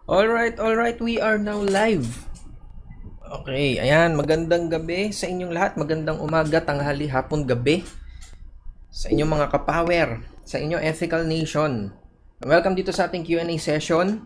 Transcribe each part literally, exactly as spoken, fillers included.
Alright, alright, we are now live. Okay, ayan, magandang gabi sa inyong lahat. Magandang umaga, tanghali, hapon, gabi. Sa inyong mga kapower, sa inyong Ethical Nation. Welcome dito sa ating Q and A session.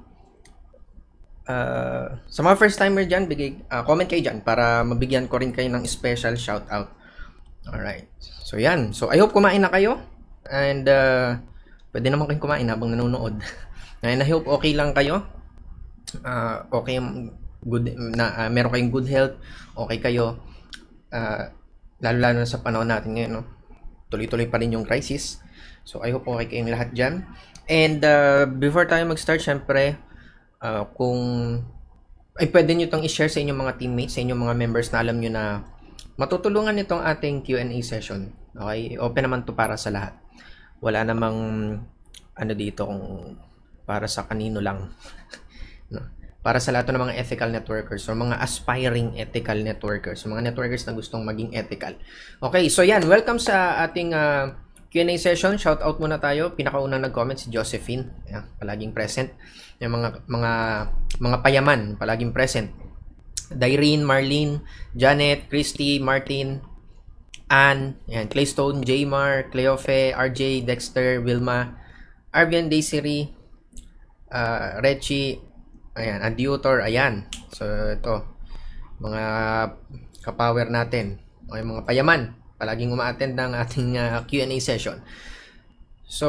Uh, sa mga first timer dyan, bigay, uh, comment kayo dyan para mabigyan ko rin kayo ng special shoutout. Alright, so yan. So I hope kumain na kayo. And uh, pwede naman kayong kumain habang nanonood. And I hope okay lang kayo. Uh, okay, good na uh, meron kayong good health, okay kayo, uh, lalo-lalo na sa panahon natin ngayon, no? Tuloy-tuloy pa rin yung crisis. So I hope okay kayong lahat dyan. And uh, before tayo mag-start, syempre, uh, kung ay pwede nyo itong i-share sa inyong mga teammates, sa inyong mga members na alam nyo na matutulungan nitong ating Q and A session. Okay, open naman to para sa lahat. Wala namang ano dito kung para sa kanino lang. No? Para sa lahat ng mga ethical networkers o mga aspiring ethical networkers, mga networkers na gustong maging ethical. Okay, so yan, welcome sa ating uh, Q and A session. Shout out muna tayo. Pinakaunang nag-comment si Josephine. Yan, palaging present. Yung mga mga mga payaman, palaging present. Dyrene, Marlene, Janet, Christy, Martin, Ann, yan, Claystone, Jmar, Cleofe, R J, Dexter, Wilma, Arvian, Desiree, uh, Rechi, ayan, Adiutor, ayan. So, ito, mga kapower natin, okay, mga payaman, palaging uma-attend ng ating uh, Q and A session. So,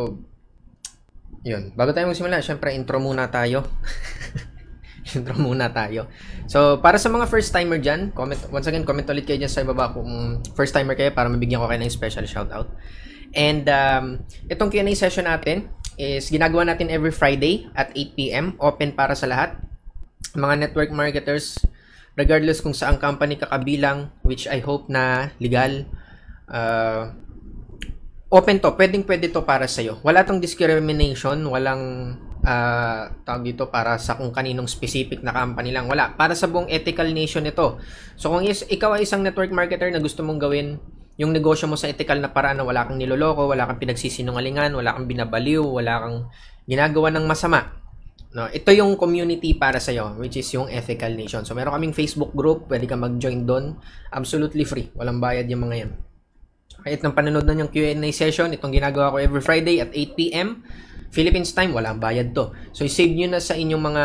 yun. Bago tayo magsimula, syempre, intro muna tayo. intro muna tayo. So, para sa mga first timer dyan, comment, once again, comment ulit kayo dyan sa ibaba kung first timer kayo para mabigyan ko kayo ng special shoutout. And, um, itong Q and A session natin, is ginagawa natin every Friday at eight p m Open para sa lahat. Mga network marketers, regardless kung saang company kakabilang, which I hope na legal, uh, open to. Pwedeng pwede to para sa'yo. Wala tong discrimination, walang uh, tawag dito para sa kung kaninong specific na company lang. Wala. Para sa buong ethical nation ito. So kung is, ikaw ay isang network marketer na gusto mong gawin yung negosyo mo sa ethical na paraan na wala kang niloloko, wala kang pinagsisinungalingan, wala kang binabaliw, wala kang ginagawa ng masama. No, ito yung community para sa iyo, which is yung Ethical Nation. So meron kaming Facebook group, pwede kang mag-join doon. Absolutely free. Walang bayad yung mga yan. Kahit nang panonood na yung Q and A session, itong ginagawa ko every Friday at eight p m Philippines time, walang bayad to. So i-save nyo na sa inyong mga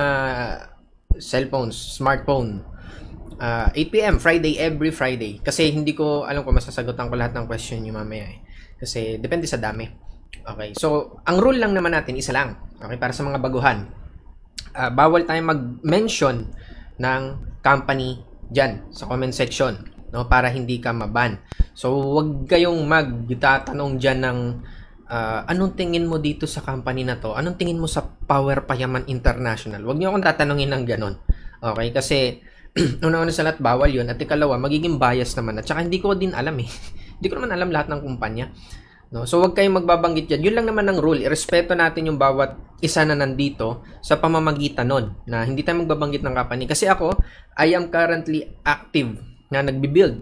cellphones, smartphone. Uh, eight p m Friday, every Friday. Kasi hindi ko alam kung masasagutan ko lahat ng question nyo mamaya eh. Kasi depende sa dami. Okay, so ang rule lang naman natin, isa lang. Okay, para sa mga baguhan. Uh, bawal tayong mag-mention ng company dyan sa comment section, no, para hindi ka maban. So wag kayong magtatanong dyan ng uh, anong tingin mo dito sa company na to? Anong tingin mo sa Power Payaman International? Wag niyo akong tatanungin ng ganon. Okay, kasi una-una sa lahat, bawal yun. At ikalawa, magiging bias naman. At saka hindi ko din alam eh. Hindi ko naman alam lahat ng kumpanya. No? So, wag kayong magbabanggit yan. Yun lang naman ang rule. Irespeto natin yung bawat isa na nandito sa pamamagitan nun. Na hindi tayo magbabanggit ng company. Kasi ako, I am currently active na nagbibuild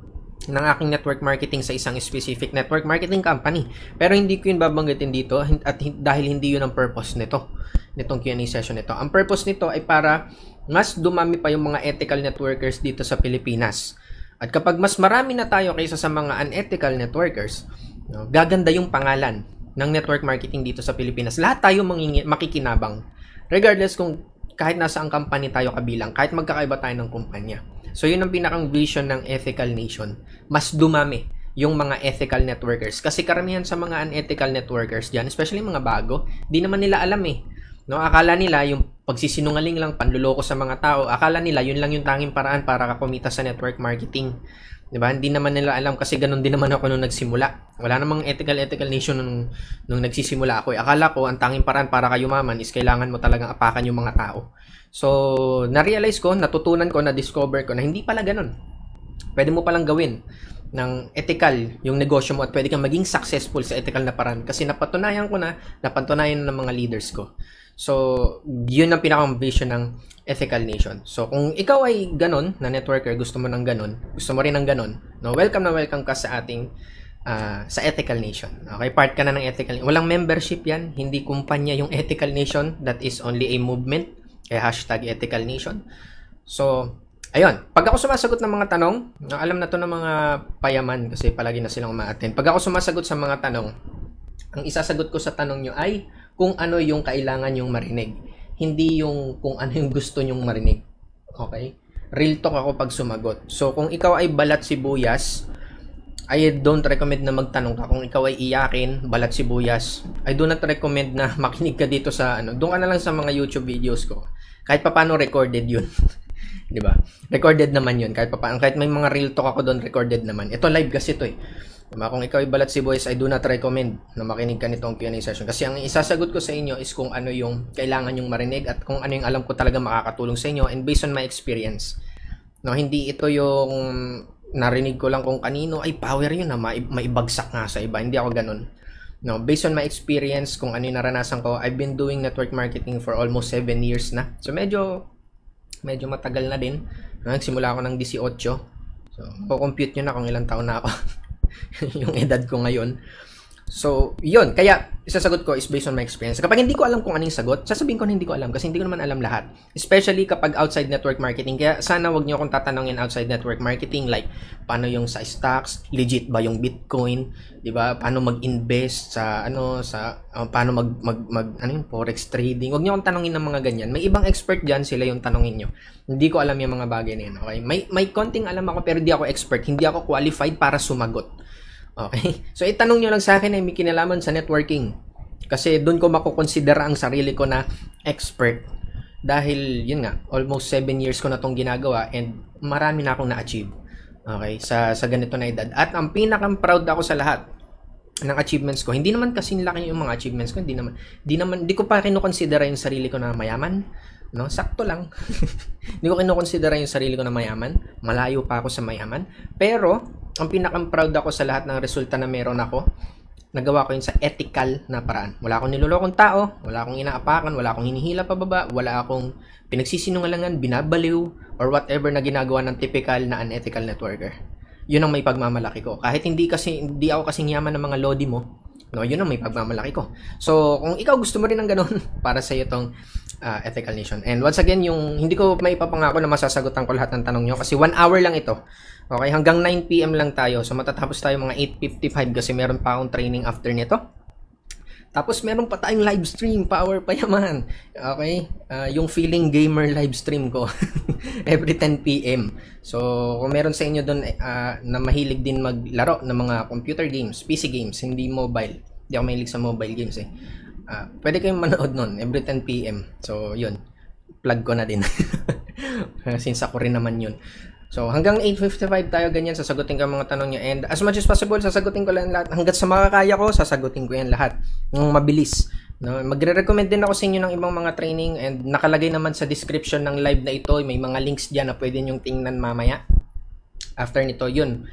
ng aking network marketing sa isang specific network marketing company. Pero hindi ko yun babanggitin dito at dahil hindi yun ang purpose nito. Nitong Q and A session nito. Ang purpose nito ay para mas dumami pa yung mga ethical networkers dito sa Pilipinas. At kapag mas marami na tayo kaysa sa mga unethical networkers, no, gaganda yung pangalan ng network marketing dito sa Pilipinas. Lahat tayo mangingi- makikinabang. Regardless kung kahit nasa ang company tayo kabilang, kahit magkakaiba tayo ng kumpanya. So yun ang pinakang vision ng Ethical Nation. Mas dumami yung mga ethical networkers. Kasi karamihan sa mga unethical networkers dyan, especially mga bago, di naman nila alam eh. No, akala nila yung pagsisinungaling lang, panluloko sa mga tao, akala nila yun lang yung tanging paraan para kumita sa network marketing. 'Di ba? Hindi naman nila alam kasi ganun din naman ako nung nagsimula. Wala namang ethical ethical nation nung, nung nagsisimula ako. Eh. Akala ko ang tanging paraan para kayo yumaman is kailangan mo talagang apakan yung mga tao. So, na-realize ko, natutunan ko, na-discover ko na hindi pala ganun. Pwede mo palang gawin ng ethical yung negosyo mo at pwede kang maging successful sa ethical na paraan kasi napatunayan ko na, napatunayan ng mga leaders ko. So, yun ang pinakang vision ng Ethical Nation. So, kung ikaw ay ganon, na networker, gusto mo ng ganon, gusto mo rin ng ganon, no, welcome na welcome ka sa ating uh, sa Ethical Nation. Okay, part ka na ng Ethical Nation. Walang membership yan, hindi kumpanya yung Ethical Nation. That is only a movement. Kaya hashtag Ethical Nation. So, ayun. Pag ako sumasagot ng mga tanong, alam na to ng mga payaman kasi palagi na silang ma-attend. Pag ako sumasagot sa mga tanong, ang isasagot ko sa tanong nyo ay kung ano yung kailangan nyong marinig. Hindi yung kung ano yung gusto nyong marinig. Okay? Real talk ako pag sumagot. So, kung ikaw ay balat sibuyas, I don't recommend na magtanong ka. Kung ikaw ay iyakin, balat sibuyas, I do not recommend na makinig ka dito sa ano. Doon ka na lang sa mga YouTube videos ko. Kahit pa paano recorded yun. 'Di ba? Recorded naman yun. Kahit pa paano, kahit may mga real talk ako doon, recorded naman. Ito live kasi ito eh. Diba? Kung ikaw ay balat sibuyas, I do not recommend na makinig ka nitong Q and A session. Kasi ang isasagot ko sa inyo is kung ano yung kailangan yung marinig at kung ano yung alam ko talaga makakatulong sa inyo and based on my experience. No, hindi ito yung narinig ko lang kung kanino, ay power yun na maibagsak nga sa iba. Hindi ako ganun. No, based on my experience, kung ano yung naranasan ko, I've been doing network marketing for almost seven years na. So medyo medyo matagal na din. Nagsimula ako ng eighteen. So, ko-compute nyo na kung ilang taon na ako. Yung edad ko ngayon. So, yun. Kaya, isasagot ko is based on my experience. Kapag hindi ko alam kung anong sagot, sasabihin ko na hindi ko alam kasi hindi ko naman alam lahat. Especially kapag outside network marketing. Kaya sana wag niyo akong tatanungin outside network marketing like paano yung sa stocks, legit ba yung Bitcoin, 'di ba? Paano mag-invest sa ano sa uh, paano mag mag, mag ano yung forex trading. Wag niyo akong tanungin ng mga ganyan. May ibang expert diyan, sila yung tanungin niyo. Hindi ko alam yung mga bagay na yun, okay? May may konting alam ako pero hindi ako expert, hindi ako qualified para sumagot. Okay? So, itanong nyo lang sa akin ay may kinalaman sa networking. Kasi doon ko makukonsidera ang sarili ko na expert. Dahil, yun nga, almost seven years ko na itong ginagawa and marami na akong na-achieve. Okay? Sa, sa ganito na edad. At ang pinakang proud ako sa lahat ng achievements ko, hindi naman kasing laki yung mga achievements ko. Hindi naman, hindi naman, hindi ko pa kinukonsidera yung sarili ko na mayaman. No? Sakto lang. Hindi ko kinukonsidera yung sarili ko na mayaman. Malayo pa ako sa mayaman. Pero, ang pinakang proud ako sa lahat ng resulta na meron ako, nagawa ko yun sa ethical na paraan. Wala akong nilolokong tao, wala akong inaapakan, wala akong hinihila pababa, wala akong pinagsisinungalangan, binabaliw, or whatever na ginagawa ng typical na unethical networker. Yun ang may pagmamalaki ko. Kahit hindi kasi hindi ako kasing yaman ng mga lodi mo, no, yun ang may pagmamalaki ko. So, kung ikaw gusto mo rin ng ganun, para sa iyo tong uh, Ethical Nation. And once again, yung hindi ko may ipapangako na masasagutan ko lahat ng tanong nyo kasi one hour lang ito. Okay, hanggang nine p m lang tayo. So, matatapos tayo mga eight fifty-five kasi meron pa akong training after nito. Tapos, meron pa tayong live stream. Power pa yaman. Okay? Uh, yung Feeling Gamer live stream ko. Every ten p m So, kung meron sa inyo doon uh, na mahilig din maglaro ng mga computer games, P C games, hindi mobile. Hindi ako mahilig sa mobile games eh. Uh, pwede kayong manood nun. Every ten p m So, yun. Plug ko na din. Since ako rin naman yun. So, hanggang eight fifty-five tayo ganyan, sasagutin ko ang mga tanong niya. And as much as possible, sasagutin ko lang lahat. Hanggat sa makakaya ko, sasagutin ko yan lahat. Ng mabilis. No? Magre-recommend din ako sa inyo ng ibang mga training and nakalagay naman sa description ng live na ito. May mga links dyan na pwede nyong tingnan mamaya. After nito, yun.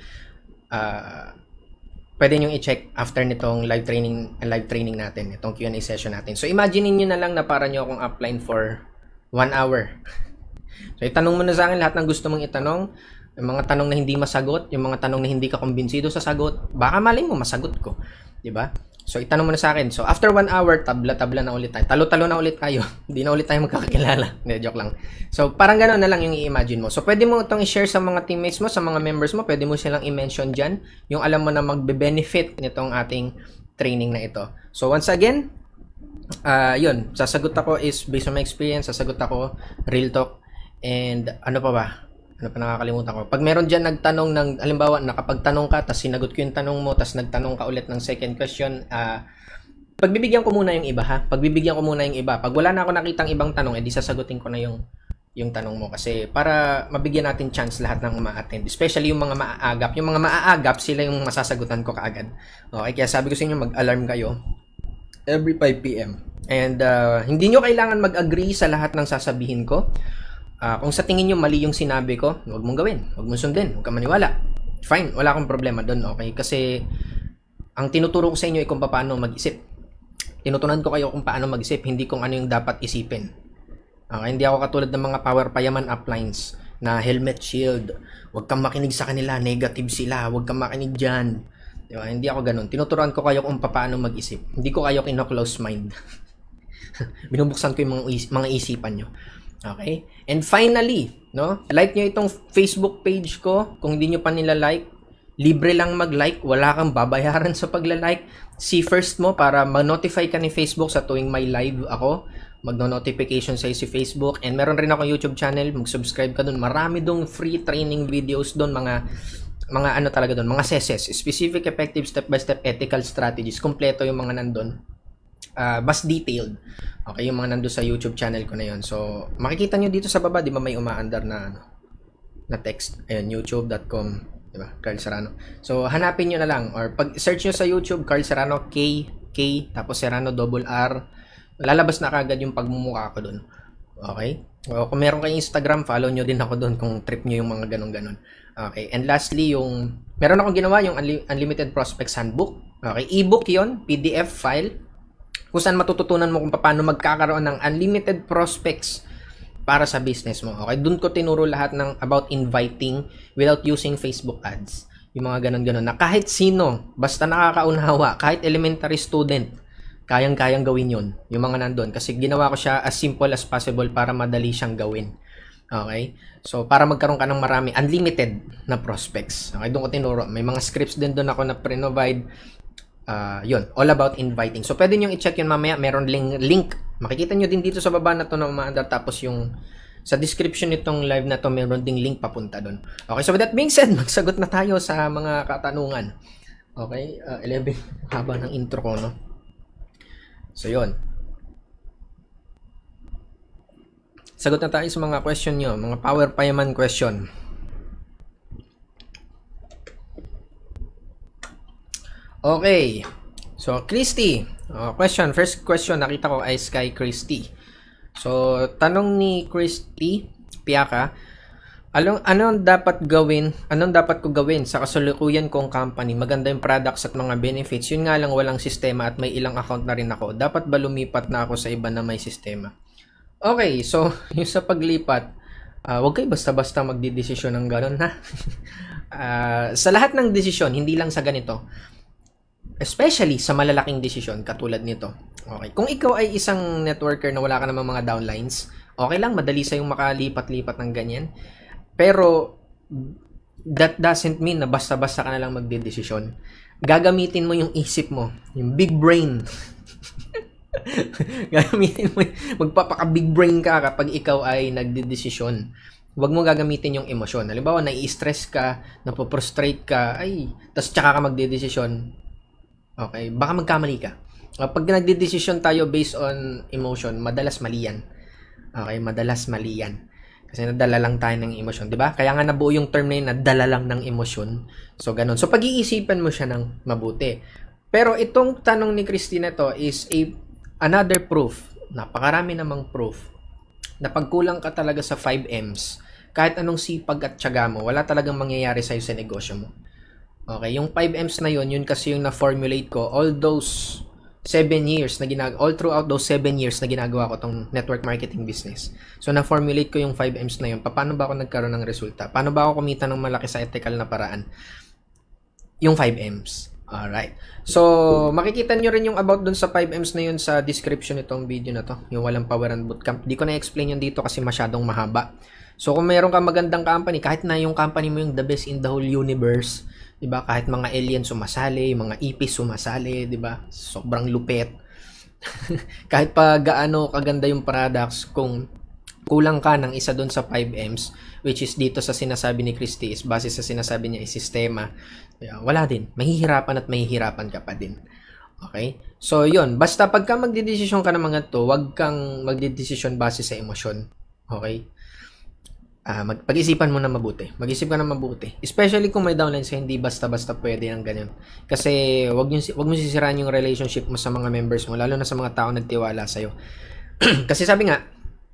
Uh, pwede nyong i-check after nitong live training live training natin. Itong Q and A session natin. So, imagine niyo na lang na para nyo akong upline for one hour. So, itanong mo na sa akin lahat ng gusto mong itanong. Yung mga tanong na hindi masagot, yung mga tanong na hindi ka kumbinsido sa sagot, baka malay mo masagot ko. Diba? So, itanong mo na sa akin. So, after one hour, tabla-tabla na ulit tayo. Talo-talo na ulit tayo. Hindi na ulit tayo magkakakilala. Hindi, joke lang. So, parang gano'n na lang yung i-imagine mo. So, pwede mo itong i-share sa mga teammates mo, sa mga members mo. Pwede mo silang i-mention dyan. Yung alam mo na magbe-benefit nitong ating training na ito. So, once again, uh, yun. Sasagot ako is based on my experience. Sasagot ako real talk. And ano pa ba? Ano pa nakakalimutan ko? Pag meron dyan nagtanong ng, halimbawa, nakapagtanong ka, tapos sinagot ko yung tanong mo, tapos nagtanong ka ulit ng second question, uh, pagbibigyan ko muna yung iba, ha? Pagbibigyan ko muna yung iba. Pag wala na ako nakitang ibang tanong, edi sasagutin ko na yung, yung tanong mo. Kasi para mabigyan natin chance lahat ng ma-attend. Especially yung mga maaagap. Yung mga maaagap, sila yung masasagutan ko kaagad. Okay, kaya sabi ko sa inyo, mag-alarm kayo every five p m And uh, hindi nyo kailangan mag-agree sa lahat ng sasabihin ko. Uh, kung sa tingin nyo mali yung sinabi ko, huwag mong gawin. Huwag mong sundin. Huwag ka maniwala. Fine. Wala akong problema doon. Okay? Kasi ang tinuturo ko sa inyo ay kung paano mag-isip. Tinutunan ko kayo kung paano mag-isip. Hindi kung ano yung dapat isipin. Okay? Hindi ako katulad ng mga power payaman uplines na helmet shield. Huwag kang makinig sa kanila. Negative sila. Huwag kang makinig dyan. Diba? Hindi ako ganun. Tinuturuan ko kayo kung paano mag-isip. Hindi ko kayo kino-close mind. Binubuksan ko yung mga, is- mga isipan nyo. Okay? And finally, no? Like nyo itong Facebook page ko. Kung hindi nyo pa nila like, libre lang mag-like. Wala kang babayaran sa pagla-like. See first mo para ma-notify ka ni Facebook sa tuwing may live ako. Magno-notification sa'yo si Facebook. And meron rin ako YouTube channel. Mag-subscribe ka dun. Marami dong free training videos dun. Mga, mga ano talaga dun. Mga S E S S. Specific, effective, step-by-step, ethical strategies. Kompleto yung mga nandun. Uh, mas detailed. Okay, yung mga nandun sa YouTube channel ko na yun. So, makikita nyo dito sa baba, di ba may umaandar na ano, na text. Ayun, youtube dot com, di ba? Carl Serrano. So, hanapin nyo na lang. Or pag search nyo sa YouTube, Carl Serrano, K, K, tapos Serrano, double R. Lalabas na kagad yung pagmumukha ko dun. Okay? O, kung meron kayong Instagram, follow nyo din ako dun kung trip nyo yung mga ganun-ganun. Okay. And lastly, yung, meron akong ginawa yung Unli- Unlimited Prospects Handbook. Okay. E-book yon, P D F file, kung saan matututunan mo kung paano magkakaroon ng unlimited prospects para sa business mo. Okay, doon ko tinuro lahat ng about inviting without using Facebook ads. Yung mga ganun-ganun na kahit sino, basta nakakaunawa, kahit elementary student, kayang-kayang gawin yun. Yung mga nandun. Kasi ginawa ko siya as simple as possible para madali siyang gawin. Okay? So, para magkaroon ka ng marami, unlimited na prospects. Okay, doon ko tinuro. May mga scripts din doon ako na pre-provide. Uh, yun, all about inviting. So, pwede nyo i-check yun mamaya. Meron link, link. Makikita nyo din dito sa baba na to na umaandar. Tapos yung sa description nitong live na to, meron ding link papunta doon. Okay, so with that being said, magsagot na tayo sa mga katanungan. Okay, uh, eleven. Haba ng intro ko, no? So, yun. Sagot na tayo sa mga question nyo. Mga Power Payaman question. Okay. So, Christy. Uh, question. First question nakita ko ay Sky Christy. So, tanong ni Christy Piaka, anong, anong dapat gawin, anong dapat ko gawin sa kasalukuyan kong company? Maganda yung products at mga benefits. Yun nga lang walang sistema at may ilang account na rin ako. Dapat ba lumipat na ako sa iba na may sistema? Okay. So, yung sa paglipat, uh, huwag kayo basta-basta magdidesisyon ng gano'n, ha? uh, sa lahat ng desisyon, hindi lang sa ganito. Especially sa malalaking desisyon katulad nito. Okay. Kung ikaw ay isang networker na wala ka namang mga downlines, okay lang, madali sa'yong makalipat-lipat ng ganyan. Pero, that doesn't mean na basta-basta ka na lang magdedesisyon. Gagamitin mo yung isip mo, yung big brain. Gagamitin mo, magpapaka-big brain ka kapag ikaw ay nagdedesisyon. Huwag mo gagamitin yung emosyon. Halimbawa, nai-stress ka, napoprostrate ka, ay, tas tsaka ka magdedesisyon. Okay, baka magkamali ka. Pag nagde-decision tayo based on emotion, madalas mali yan. Okay, madalas mali yan. Kasi nadala lang tayo ng emosyon, di ba? Kaya nga nabuo yung term na yun, nadala lang ng emosyon. So, ganun. So, pag-iisipan mo siya ng mabuti. Pero itong tanong ni Christina to is a another proof. Napakarami namang proof na pagkulang ka talaga sa five M's, kahit anong sipag at tiyaga mo, wala talagang mangyayari sa'yo sa negosyo mo. Okay, yung five M's na yun, yun kasi yung na-formulate ko all those seven years na ginag all throughout those seven years na ginagawa ko tong network marketing business. So, na-formulate ko yung five M's na yun. Paano ba ako nagkaroon ng resulta? Paano ba ako kumita ng malaki sa ethical na paraan? Yung five M's. Alright. So, makikita nyo rin yung about dun sa five M's na yun sa description nitong video na to. Yung walang power and bootcamp. Di ko na-explain yun dito kasi masyadong mahaba. So, kung mayroon ka magandang company, kahit na yung company mo yung the best in the whole universe, diba? Kahit mga alien sumasali, mga E P sumasali, diba? Sobrang lupet. Kahit pa gaano kaganda yung products, kung kulang ka ng isa doon sa five M's, which is dito sa sinasabi ni Christy, is base sa sinasabi niya is sistema, wala din. Mahihirapan at mahihirapan ka pa din. Okay? So, yun. Basta pagka magdidesisyon ka ng mga to, wag kang magdidesisyon base sa emosyon. Okay? Uh, mag pag-isipan mo na mabuti. Mag-isip ka na mabuti. Especially kung may downlines ka, hindi basta-basta pwede ng ganyan. Kasi wag niyo wag mo sisiraan yung relationship mo sa mga members mo, lalo na sa mga tao nagtiwala sa iyo. Kasi sabi nga,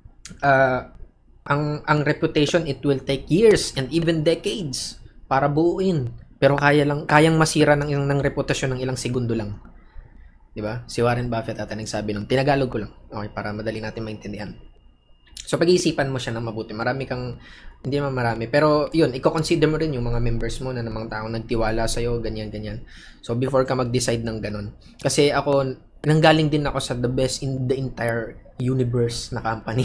uh, ang ang reputation, it will take years and even decades para buuin. Pero kaya lang kayang masira ng ng reputasyon ng ilang segundo lang. 'Di ba? Si Warren Buffett ata nagsabi nung tinagalog ko lang. Okay, para madali natin maintindihan. So, pag-iisipan mo siya ng mabuti. Marami kang, hindi naman marami. Pero, yun, i-consider mo rin yung mga members mo na ng mga taong nagtiwala sa'yo, ganyan, ganyan. So, before ka mag-decide ng ganun. Kasi ako, nanggaling din ako sa the best in the entire universe na company.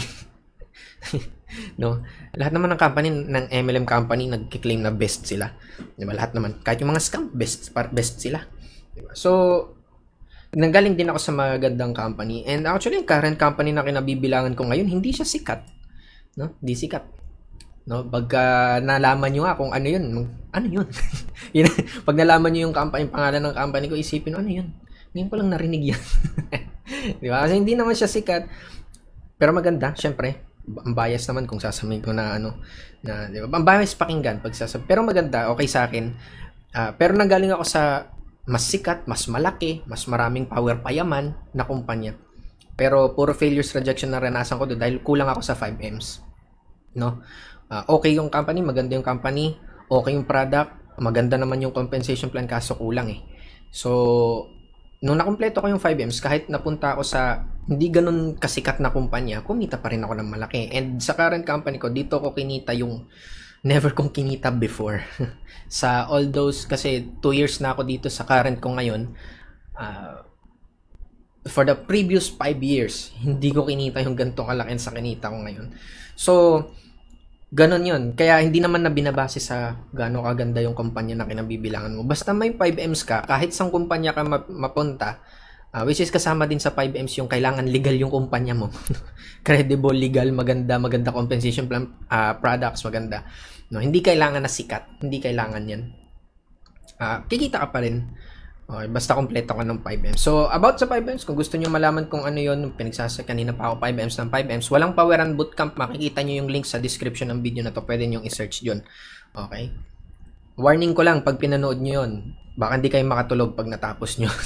No? Lahat naman ng company, ng M L M company, nagki-claim na best sila. Diba? Lahat naman. Kahit yung mga scam, best, best sila. Diba? So, nanggaling din ako sa magandang company. And actually, yung current company na kinabibilangan ko ngayon, hindi siya sikat. No? Hindi sikat. No? Pagka nalaman nyo nga kung ano yun, ano yun? Yun, pag nalaman nyo yung company, yung pangalan ng company ko, isipin, ano yun? Ngayon ko lang narinig yan. Diba? Kasi hindi naman siya sikat. Pero maganda, syempre. Ang bias naman kung sasabihin ko na ano, na, di ba? Ang bias pakinggan pag sasabihin. Pero maganda, okay sa akin. Uh, pero nanggaling ako sa mas sikat, mas malaki, mas maraming power payaman na kumpanya. Pero puro failures, rejection na ranasan ko doon dahil kulang ako sa five M's. No? Uh, okay yung company, maganda yung company, okay yung product, maganda naman yung compensation plan kaso kulang eh. So, nung nakumpleto ko yung five M's, kahit napunta ako sa hindi ganun kasikat na kumpanya, kumita pa rin ako ng malaki. And sa current company ko, dito ko kinita yung never kong kinita before. Sa all those, kasi two years na ako dito sa current ko ngayon, uh, for the previous five years, hindi ko kinita yung ganito kalaki sa kinita ko ngayon. So, ganun yun. Kaya hindi naman na binabase sa gaano kaganda yung kumpanya na kinabibilangan mo. Basta may five M's ka, kahit sang kumpanya ka mapunta, uh, which is kasama din sa five M's yung kailangan legal yung kumpanya mo. Credible, legal, maganda, maganda compensation plan, uh, products, maganda. No, hindi kailangan na sikat. Hindi kailangan yan. Uh, kikita ka pa rin. Okay, basta kompleto ka ng five M's. So, about sa five M's, kung gusto nyo malaman kung ano yun, pinagsasay kanina pa ako five M's ng five M's, walang Poweran Bootcamp, makikita nyo yung link sa description ng video na to, pwede nyo i-search dyan. Okay? Warning ko lang, pag pinanood nyo yun, baka hindi kayo makatulog pag natapos nyo.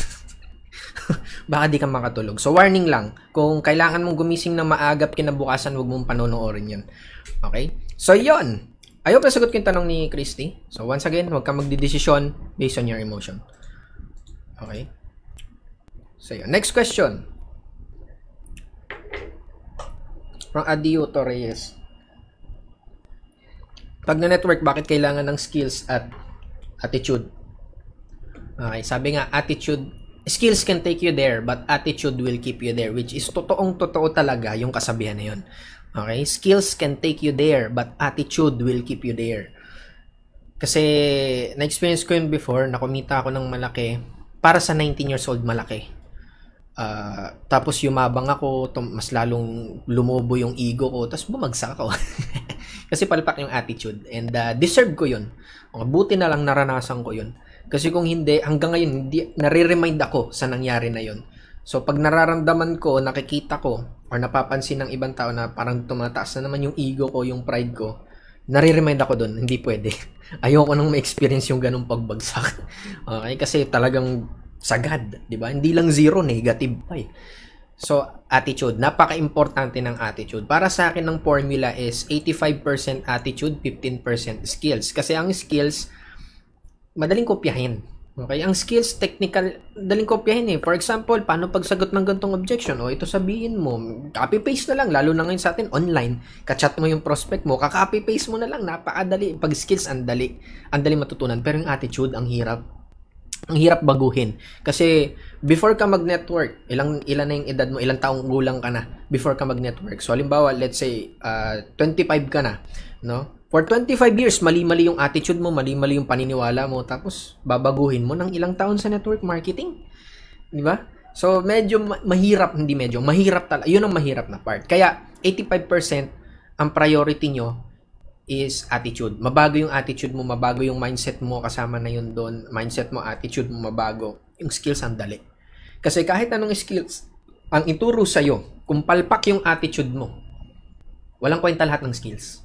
Baka di ka makatulog. So, warning lang, kung kailangan mong gumising na maagap kinabukasan, huwag mong panonoorin yun. Okay? So, yun. I hope nasagot ko yung tanong ni Christy. So, once again, huwag kang magdidesisyon based on your emotion. Okay. So, yun. Next question. From Adio Torres. Pag na-network, bakit kailangan ng skills at attitude? Okay. Sabi nga, attitude, skills can take you there, but attitude will keep you there. Which is, totoong-totoo talaga yung kasabihan na yun. Okay. Skills can take you there, but attitude will keep you there. Kasi, na-experience ko yun before, nakumita ako ng malaki. Para sa nineteen years old, malaki. Uh, tapos yumabang ako, mas lalong lumobo yung ego ko, tapos bumagsak ako. Kasi palpak yung attitude. And uh, deserve ko yun. Buti na lang naranasan ko yun. Kasi kung hindi, hanggang ngayon, hindi, nare-remind ako sa nangyari na yun. So, pag nararamdaman ko, nakikita ko, or napapansin ng ibang tao na parang tumataas na naman yung ego ko, yung pride ko, nare-remind ako dun, hindi pwede. Ayoko nang ma-experience yung ganung pagbagsak. Okay? Kasi talagang sagad, di ba? Hindi lang zero, negative pa eh. So, attitude. Napaka-importante ng attitude. Para sa akin, ng formula is eighty-five percent attitude, fifteen percent skills. Kasi ang skills, madaling kopyahin. Okay? Ang skills, technical, madaling kopyahin eh. For example, paano pagsagot ng gantong objection? O, ito sabihin mo, copy-paste na lang. Lalo na ngayon sa atin, online. Kachat mo yung prospect mo, kaka-copy-paste mo na lang. Napakadali. Pag skills, ang dali. Ang dali matutunan. Pero yung attitude, ang hirap. Ang hirap baguhin. Kasi, before ka mag-network, ilang, ilan na yung edad mo, ilang taong gulang ka na before ka mag-network. So, halimbawa, let's say, uh, twenty-five ka na, no? For twenty-five years, mali-mali yung attitude mo, mali-mali yung paniniwala mo, tapos babaguhin mo ng ilang taon sa network marketing. Di ba? So, medyo ma- mahirap, hindi medyo, mahirap talaga. Yun ang mahirap na part. Kaya, eighty-five percent ang priority nyo is attitude. Mabago yung attitude mo, mabago yung mindset mo, kasama na yun doon. Mindset mo, attitude mo, mabago. Yung skills, ang dali. Kasi kahit anong skills, ang ituro sa'yo, kung palpak yung attitude mo, walang kwenta lahat ng skills.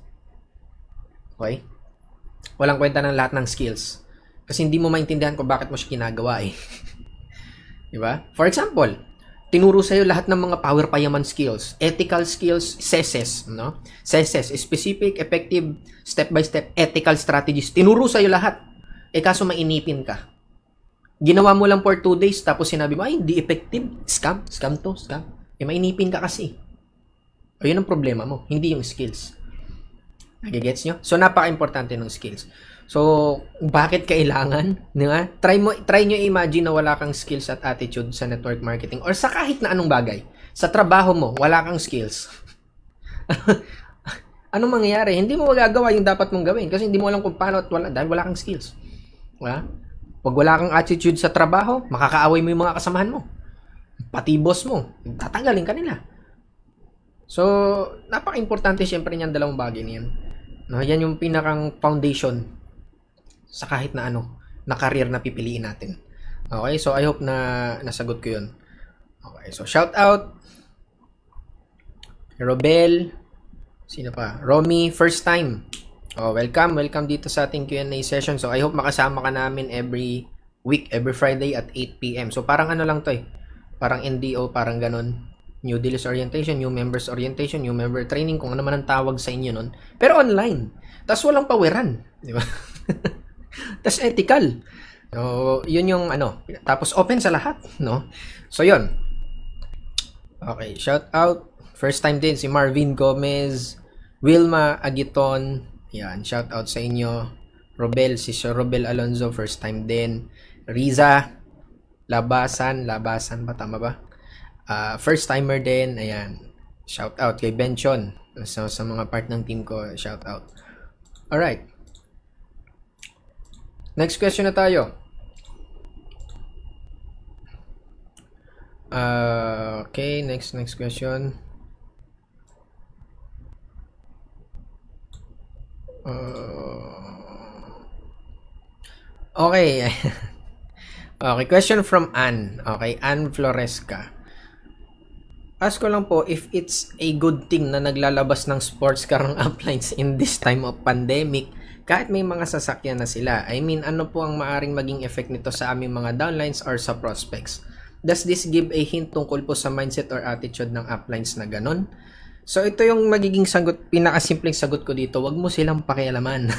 Okay? Walang kwenta ng lahat ng skills. Kasi hindi mo maintindihan kung bakit mo siya ginagawa eh. Diba? For example, tinuro sa'yo lahat ng mga power payaman skills, ethical skills, S E S S, no? S E S S, specific, effective, step-by-step, ethical strategies. Tinuro sa'yo lahat. Eh kaso mainipin ka. Ginawa mo lang for two days, tapos sinabi mo, ay, hindi effective. Scam, scam to, scam. Eh mainipin ka kasi. O yun ang problema mo, hindi yung skills. Nagigets nyo? So, napaka-importante ng skills. So, bakit kailangan? Di ba? Try mo, try nyo imagine na wala kang skills at attitude sa network marketing or sa kahit na anong bagay. Sa trabaho mo, wala kang skills. Anong mangyayari? Hindi mo magagawa yung dapat mong gawin kasi hindi mo alam kung paano at wala, dahil wala kang skills. Diba? Pag wala kang attitude sa trabaho, makakaaway mo yung mga kasamahan mo. Pati boss mo, tatanggalin ka nila. So, napaka-importante syempre niyan dalawang bagay niyan. No, yan yung pinakang foundation sa kahit na ano, na career na pipiliin natin. Okay, so I hope na nasagot ko yun. Okay, so shout out Robel, sino pa? Romy, first time. Oh, welcome, welcome dito sa ating Q and A session. So I hope makasama ka namin every week, every Friday at eight p m So parang ano lang to eh. Parang N D O, parang ganun. New Dealers Orientation, New Members Orientation, New Member Training, kung ano man ang tawag sa inyo nun. Pero online. Tapos walang pawiran. Di ba? Tapos ethical. So, yun yung ano. Tapos open sa lahat. No? So, yun. Okay, shout out. First time din si Marvin Gomez, Wilma Agiton. Yan, shout out sa inyo. Robel, si Sir Robel Alonzo, first time din. Riza Labasan, Labasan ba? Tama ba? Uh, first timer din. Ayan. Shout out kay Benchon. So, sa mga part ng team ko, shout out. Alright. Next question na tayo. Uh, okay, next next question. Uh, okay. Okay, question from Ann. Okay, Ann Floresca. Ask ko lang po if it's a good thing na naglalabas ng sports car ng uplines in this time of pandemic kahit may mga sasakyan na sila. I mean, ano po ang maaring maging effect nito sa aming mga downlines or sa prospects? Does this give a hint tungkol po sa mindset or attitude ng uplines na ganon? So, ito yung magiging sagot, pinakasimpleng sagot ko dito. Wag mo silang pakialaman.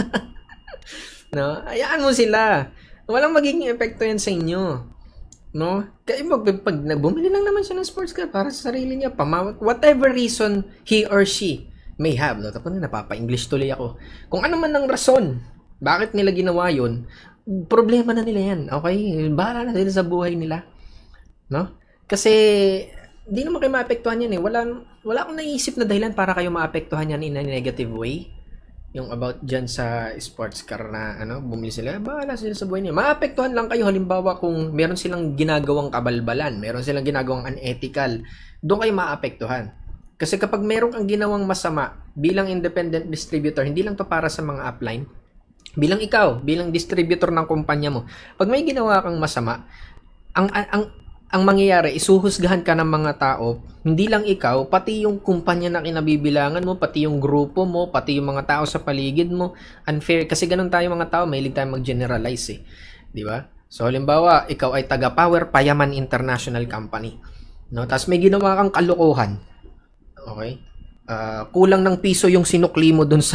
No? Hayaan mo sila. Walang magiging epekto yan sa inyo. No? Kaya mag, pag bumili lang naman siya ng sports car para sa sarili niya, pamawag, whatever reason he or she may have. No? Tapos na, napapa-English tuloy ako. Kung ano man ang rason, bakit nila ginawa yun, problema na nila yan. Okay? Bahala na sila sa buhay nila. No? Kasi, di naman kayo maapektuhan yan eh. Wala, wala akong naisip na dahilan para kayo maapektuhan yan in a negative way. Yung about dyan sa sports car na ano, bumili sila, bahala sila sa buhay niya. Maapektuhan lang kayo halimbawa kung meron silang ginagawang kabalbalan, meron silang ginagawang unethical, doon kayo maapektuhan. Kasi kapag meron kang ginawang masama bilang independent distributor, hindi lang to para sa mga upline, bilang ikaw, bilang distributor ng kumpanya mo, pag may ginawa kang masama, ang ang ang mangyayari, isuhusgahan ka ng mga tao, hindi lang ikaw, pati yung kumpanya na kinabibilangan mo, pati yung grupo mo, pati yung mga tao sa paligid mo. Unfair. Kasi ganun tayo mga tao, mahilig tayo mag-generalize eh. Di ba? So, halimbawa, ikaw ay taga Power Payaman International Company. No? Tapos may ginawa kang kalokohan. Okay? Uh, kulang ng piso yung sinukli mo dun sa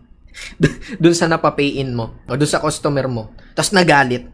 dun sa napapayin mo o dun sa customer mo. Tapos nagalit.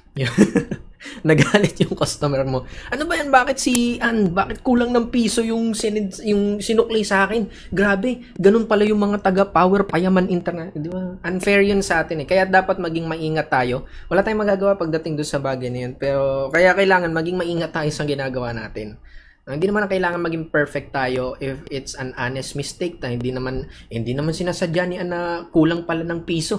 Nagalit yung customer mo. Ano ba yan? Bakit si Ann? Bakit kulang ng piso yung, sinid, yung sinukli sa akin? Grabe. Ganun pala yung mga taga Power Payaman Internet. Di ba? Unfair yun sa atin eh. Kaya dapat maging maingat tayo. Wala tayong magagawa pagdating doon sa bagay na yun. Pero kaya kailangan maging maingat tayo sa ginagawa natin. Hindi naman kailangan maging perfect tayo if it's an honest mistake. Ta. Hindi naman hindi naman sinasadya ni Ann na kulang pala ng piso.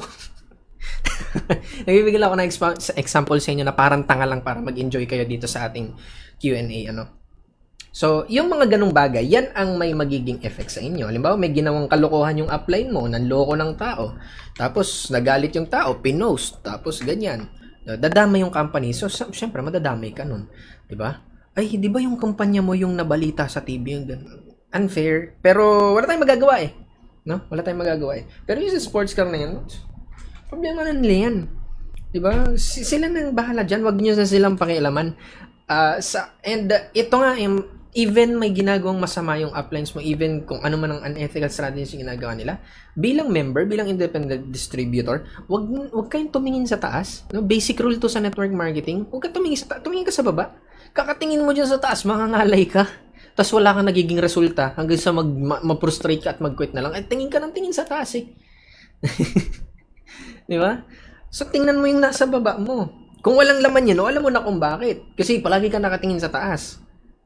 Nagbibigay ako ng example sa inyo na parang tanga lang para mag-enjoy kayo dito sa ating Q and A, ano. So, yung mga ganung bagay, yan ang may magiging effect sa inyo. Halimbawa, may ginawang kalokohan yung upline mo, nanloko ng tao. Tapos, nagalit yung tao, pinost. Tapos, ganyan. Dadamay yung company. So, syempre, madadamay ka nun. Diba? Ay, di ba yung kumpanya mo yung nabalita sa T V? Yung unfair. Pero, wala tayong magagawa eh. No? Wala tayong magagawa eh. Pero yung sa sports car na yan, problema na nila yan. Diba? S- sila nang bahala dyan. Huwag nyo na silang pakialaman. Uh, sa, and uh, ito nga, um, even may ginagawang masama yung uplines mo, even kung ano man ang unethical strategies yung ginagawa nila, bilang member, bilang independent distributor, wag, wag kayong tumingin sa taas. No? Basic rule to sa network marketing. Huwag ka tumingin sa taas. Tumingin ka sa baba. Kakatingin mo dyan sa taas, mangangalay ka. tas wala kang nagiging resulta hanggang sa mag, ma, ma-frustrate ka at mag-quit na lang. Ay, tingin ka ng tingin sa taas eh. Di ba? So, tingnan mo yung nasa baba mo. Kung walang laman yun, no, alam mo na kung bakit. Kasi palagi ka nakatingin sa taas.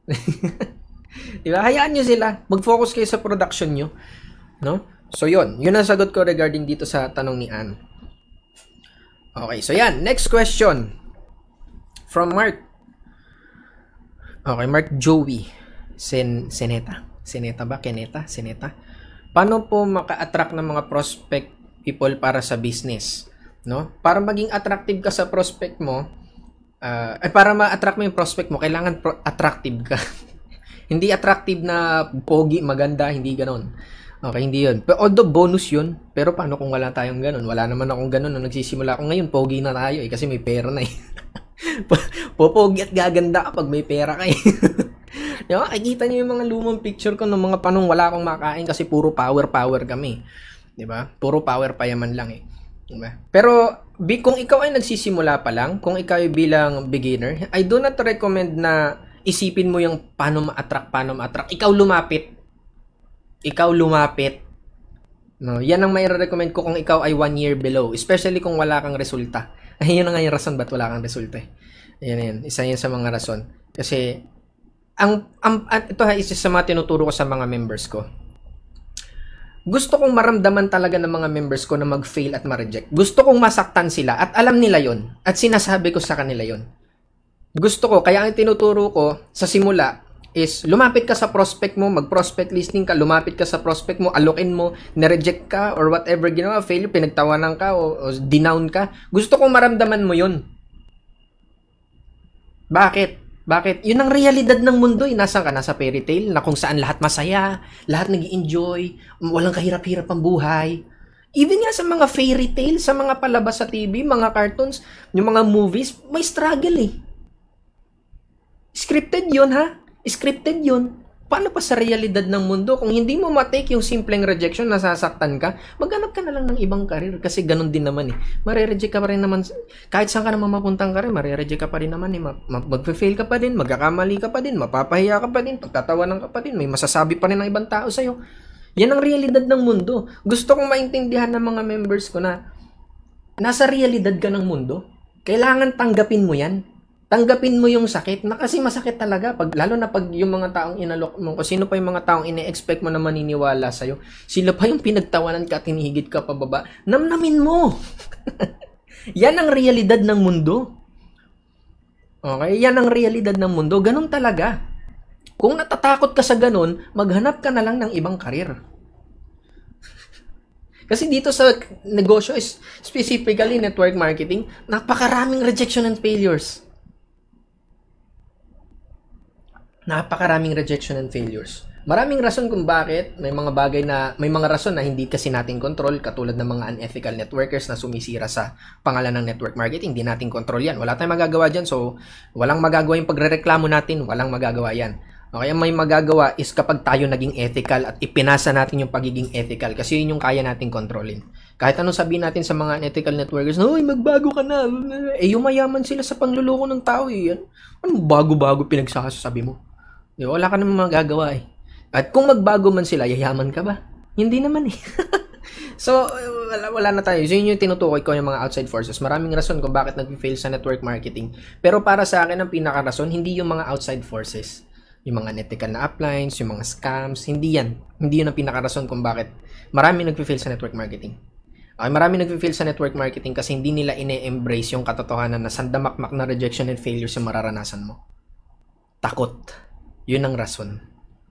Di ba? Hayaan nyo sila. Mag-focus kayo sa production nyo. No? So, yun. Yun ang sagot ko regarding dito sa tanong ni Ann. Okay. So, yan. Next question. From Mark. Okay. Mark Joey. Sen Seneta. Seneta ba? Keneta? Seneta. Paano po maka-attract ng mga prospect people para sa business? No? Para maging attractive ka sa prospect mo, uh, eh, para ma-attract mo yung prospect mo, kailangan pro- attractive ka. Hindi attractive na pogi, maganda, hindi ganon. Okay, hindi yun. Pero although bonus yun, pero paano kung wala tayong ganon? Wala naman akong ganon nung nagsisimula ako ngayon, pogi na tayo eh, kasi may pera na eh. Popogi at gaganda kapag may pera ka eh. Diba? Nakikita niyo yung mga lumang picture ko ng mga panong wala akong makain kasi puro power-power kami. Diba? Puro power payaman lang eh. Diba? Pero kung ikaw ay nagsisimula pa lang, kung ikaw ay bilang beginner, I do not recommend na isipin mo yung paano ma-attract, paano ma-attract. Ikaw lumapit. Ikaw lumapit. No, yan ang may recommend ko kung ikaw ay one year below. Especially kung wala kang resulta. Ayun na nga yung rason ba't wala kang resulta. Ayan, yan. Isa yan sa mga rason. Kasi, ang, ang, ito ha, isa sa mga tinuturo ko sa mga members ko. Gusto kong maramdaman talaga ng mga members ko na mag-fail at ma-reject. Gusto kong masaktan sila at alam nila yon. At sinasabi ko sa kanila yon. Gusto ko, kaya ang tinuturo ko sa simula is lumapit ka sa prospect mo, mag-prospect listening ka, lumapit ka sa prospect mo, alokin mo, na-reject ka or whatever ginawa, failure, pinagtawanan ka o, o dinown ka. Gusto kong maramdaman mo yon. Bakit? Bakit? Yun ang realidad ng mundo eh. Nasaan ka? Nasa fairy tale na kung saan lahat masaya, lahat nag-i-enjoy, walang kahirap-hirap ang buhay. Even nga sa mga fairy tale, sa mga palabas sa T V, mga cartoons, yung mga movies, may struggle eh. Scripted yun ha? Scripted yun. Paano pa sa realidad ng mundo? Kung hindi mo matake yung simpleng rejection, nasasaktan ka, maghanap ka na lang ng ibang karir kasi ganun din naman eh. Mare-reject ka pa rin naman. Kahit saan ka naman mapuntang karir, mare-reject ka pa rin naman eh. Mag-fail ka pa din, magkakamali ka pa din, mapapahiya ka pa din, pagtatawanan ka pa din, may masasabi pa rin ng ibang tao sa'yo. Yan ang realidad ng mundo. Gusto kong maintindihan ng mga members ko na nasa realidad ka ng mundo. Kailangan tanggapin mo yan. Tanggapin mo yung sakit na kasi masakit talaga pag lalo na pag yung mga taong inalok mo kung sino pa yung mga taong ine-expect mo na maniniwala sa iyo, sila pa yung pinagtawanan ka at hinihigit ka pababa. Namnamin mo. Yan ang realidad ng mundo. Okay, yan ang realidad ng mundo. Ganun talaga. Kung natatakot ka sa ganun, maghanap ka na lang ng ibang karir. Kasi dito sa negosyo is specifically network marketing, napakaraming rejection and failures. Napakaraming rejection and failures. Maraming rason kung bakit may mga bagay na may mga rason na hindi kasi natin control katulad ng mga unethical networkers na sumisira sa pangalan ng network marketing. Hindi natin control yan. Wala tayong magagawa dyan. So, walang magagawa yung pagrereklamo natin. Walang magagawa yan. Okay, ang may magagawa is kapag tayo naging ethical at ipinasa natin yung pagiging ethical kasi yun yung kaya natin kontrolin. Kahit anong sabihin natin sa mga unethical networkers, "Hoy, magbago ka na." Eh, yumayaman sila sa pangluloko ng tao eh. Ano bago-bago pinagsasabi mo? Wala ka namang magagawa eh. At kung magbago man sila, yayaman ka ba? Hindi naman eh. So, wala, wala na tayo. So, yun yung tinutukoy ko yung mga outside forces. Maraming rason kung bakit nag-fail sa network marketing. Pero para sa akin, ang pinaka-rason, hindi yung mga outside forces. Yung mga unethical na uplines, yung mga scams, hindi yan. Hindi yun ang pinaka-rason kung bakit marami nag-fail sa network marketing. Okay, marami nag-fail sa network marketing kasi hindi nila ine-embrace yung katotohanan na sandamakmak na rejection and failures yung mararanasan mo. Takot. Yun ang rason.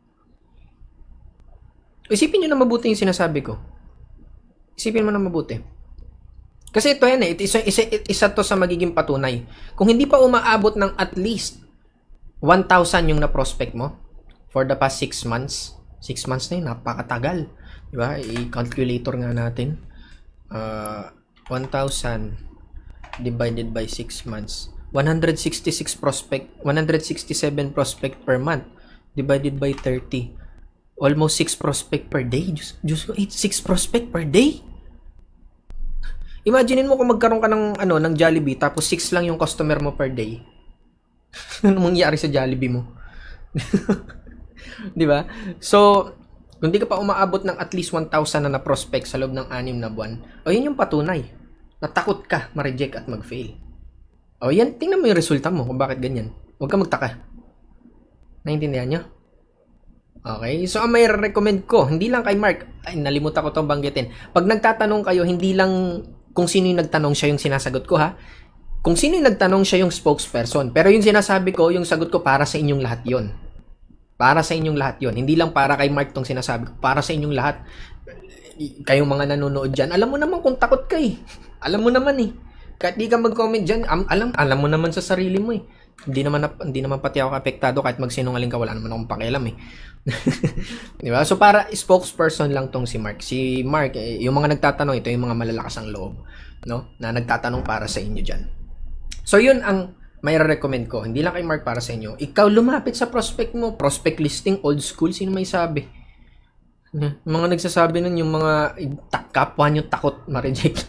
Isipin nyo na mabuti yung sinasabi ko. Isipin mo na mabuti. Kasi ito yan eh. Isa, isa, isa to sa magiging patunay. Kung hindi pa umaabot ng at least one thousand yung na-prospect mo for the past six months. six months na yun. Napakatagal. Diba? I-calculator nga natin. Uh, one thousand divided by six months. one hundred sixty-six prospect, one hundred sixty-seven prospect per month divided by thirty. Almost six prospect per day. Diyos, Diyos ko, eight, six prospect per day? Imaginin mo kung magkaroon ka ng, ano, ng Jollibee tapos six lang yung customer mo per day. Ano mangyari sa Jollibee mo? Di ba? So, kung di ka pa umaabot ng at least one thousand na na-prospect sa loob ng anim na buwan, o yun yung patunay. Natakot ka ma-reject at mag-fail. O yan, tingnan mo yung resulta mo kung bakit ganyan. Huwag ka magtaka. Naintindihan nyo? Okay, so ang may recommend ko, hindi lang kay Mark, ay nalimutan ko itong banggitin. Pag nagtatanong kayo, hindi lang kung sino yung nagtanong siya yung sinasagot ko ha. Kung sino yung nagtanong siya yung spokesperson. Pero yung sinasabi ko, yung sagot ko para sa inyong lahat yon. Para sa inyong lahat yon. Hindi lang para kay Mark tong sinasabi ko. Para sa inyong lahat. Kayong mga nanonood dyan, alam mo naman kung takot ka eh. Alam mo naman eh. Kahit di ka mag-comment dyan, alam, alam mo naman sa sarili mo eh. Hindi naman, hindi naman pati ako apektado kahit magsinungaling ka, wala naman akong pakialam eh. Di ba? So para spokesperson lang tong si Mark. Si Mark, eh, yung mga nagtatanong, ito yung mga malalakas ang loob, no? Na nagtatanong para sa inyo dyan. So yun ang may recommend ko. Hindi lang kay Mark, para sa inyo. Ikaw lumapit sa prospect mo. Prospect listing, old school, sino may sabi? Yung mga nagsasabi nun, yung mga kapwa nyo takot ma-reject.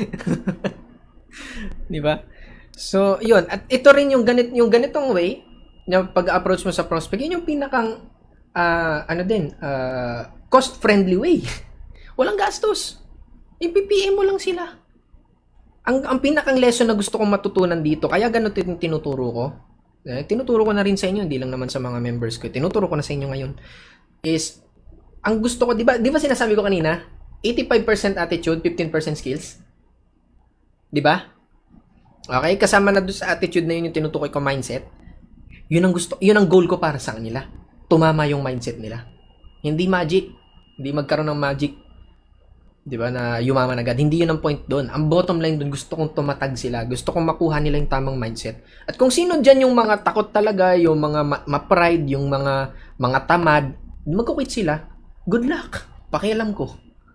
Di ba? So, yun. At ito rin yung, ganit, yung ganitong way, na pag-approach mo sa prospect, yun yung pinakang, uh, ano din, uh, cost-friendly way. Walang gastos. I-P P M mo lang sila. Ang, ang pinakang lesson na gusto kong matutunan dito, kaya ganun tin tinuturo ko, eh, tinuturo ko na rin sa inyo, hindi lang naman sa mga members ko, tinuturo ko na sa inyo ngayon, is, ang gusto ko, di ba, di ba sinasabi ko kanina, eighty-five percent attitude, fifteen percent skills? Di ba? Okay, kasama na doon sa attitude na yun yung tinutukoy ko mindset. Yun ang gusto, yun ang goal ko para sa kanila. Tumama yung mindset nila. Hindi magic. Hindi magkaroon ng magic. Di ba, na yumaman agad. Hindi yun ang point doon. Ang bottom line doon, gusto kong tumatag sila. Gusto kong makuha nila yung tamang mindset. At kung sino dyan yung mga takot talaga, yung mga ma-pride, yung mga mga tamad, magkukwit sila. Good luck. Pakialam ko.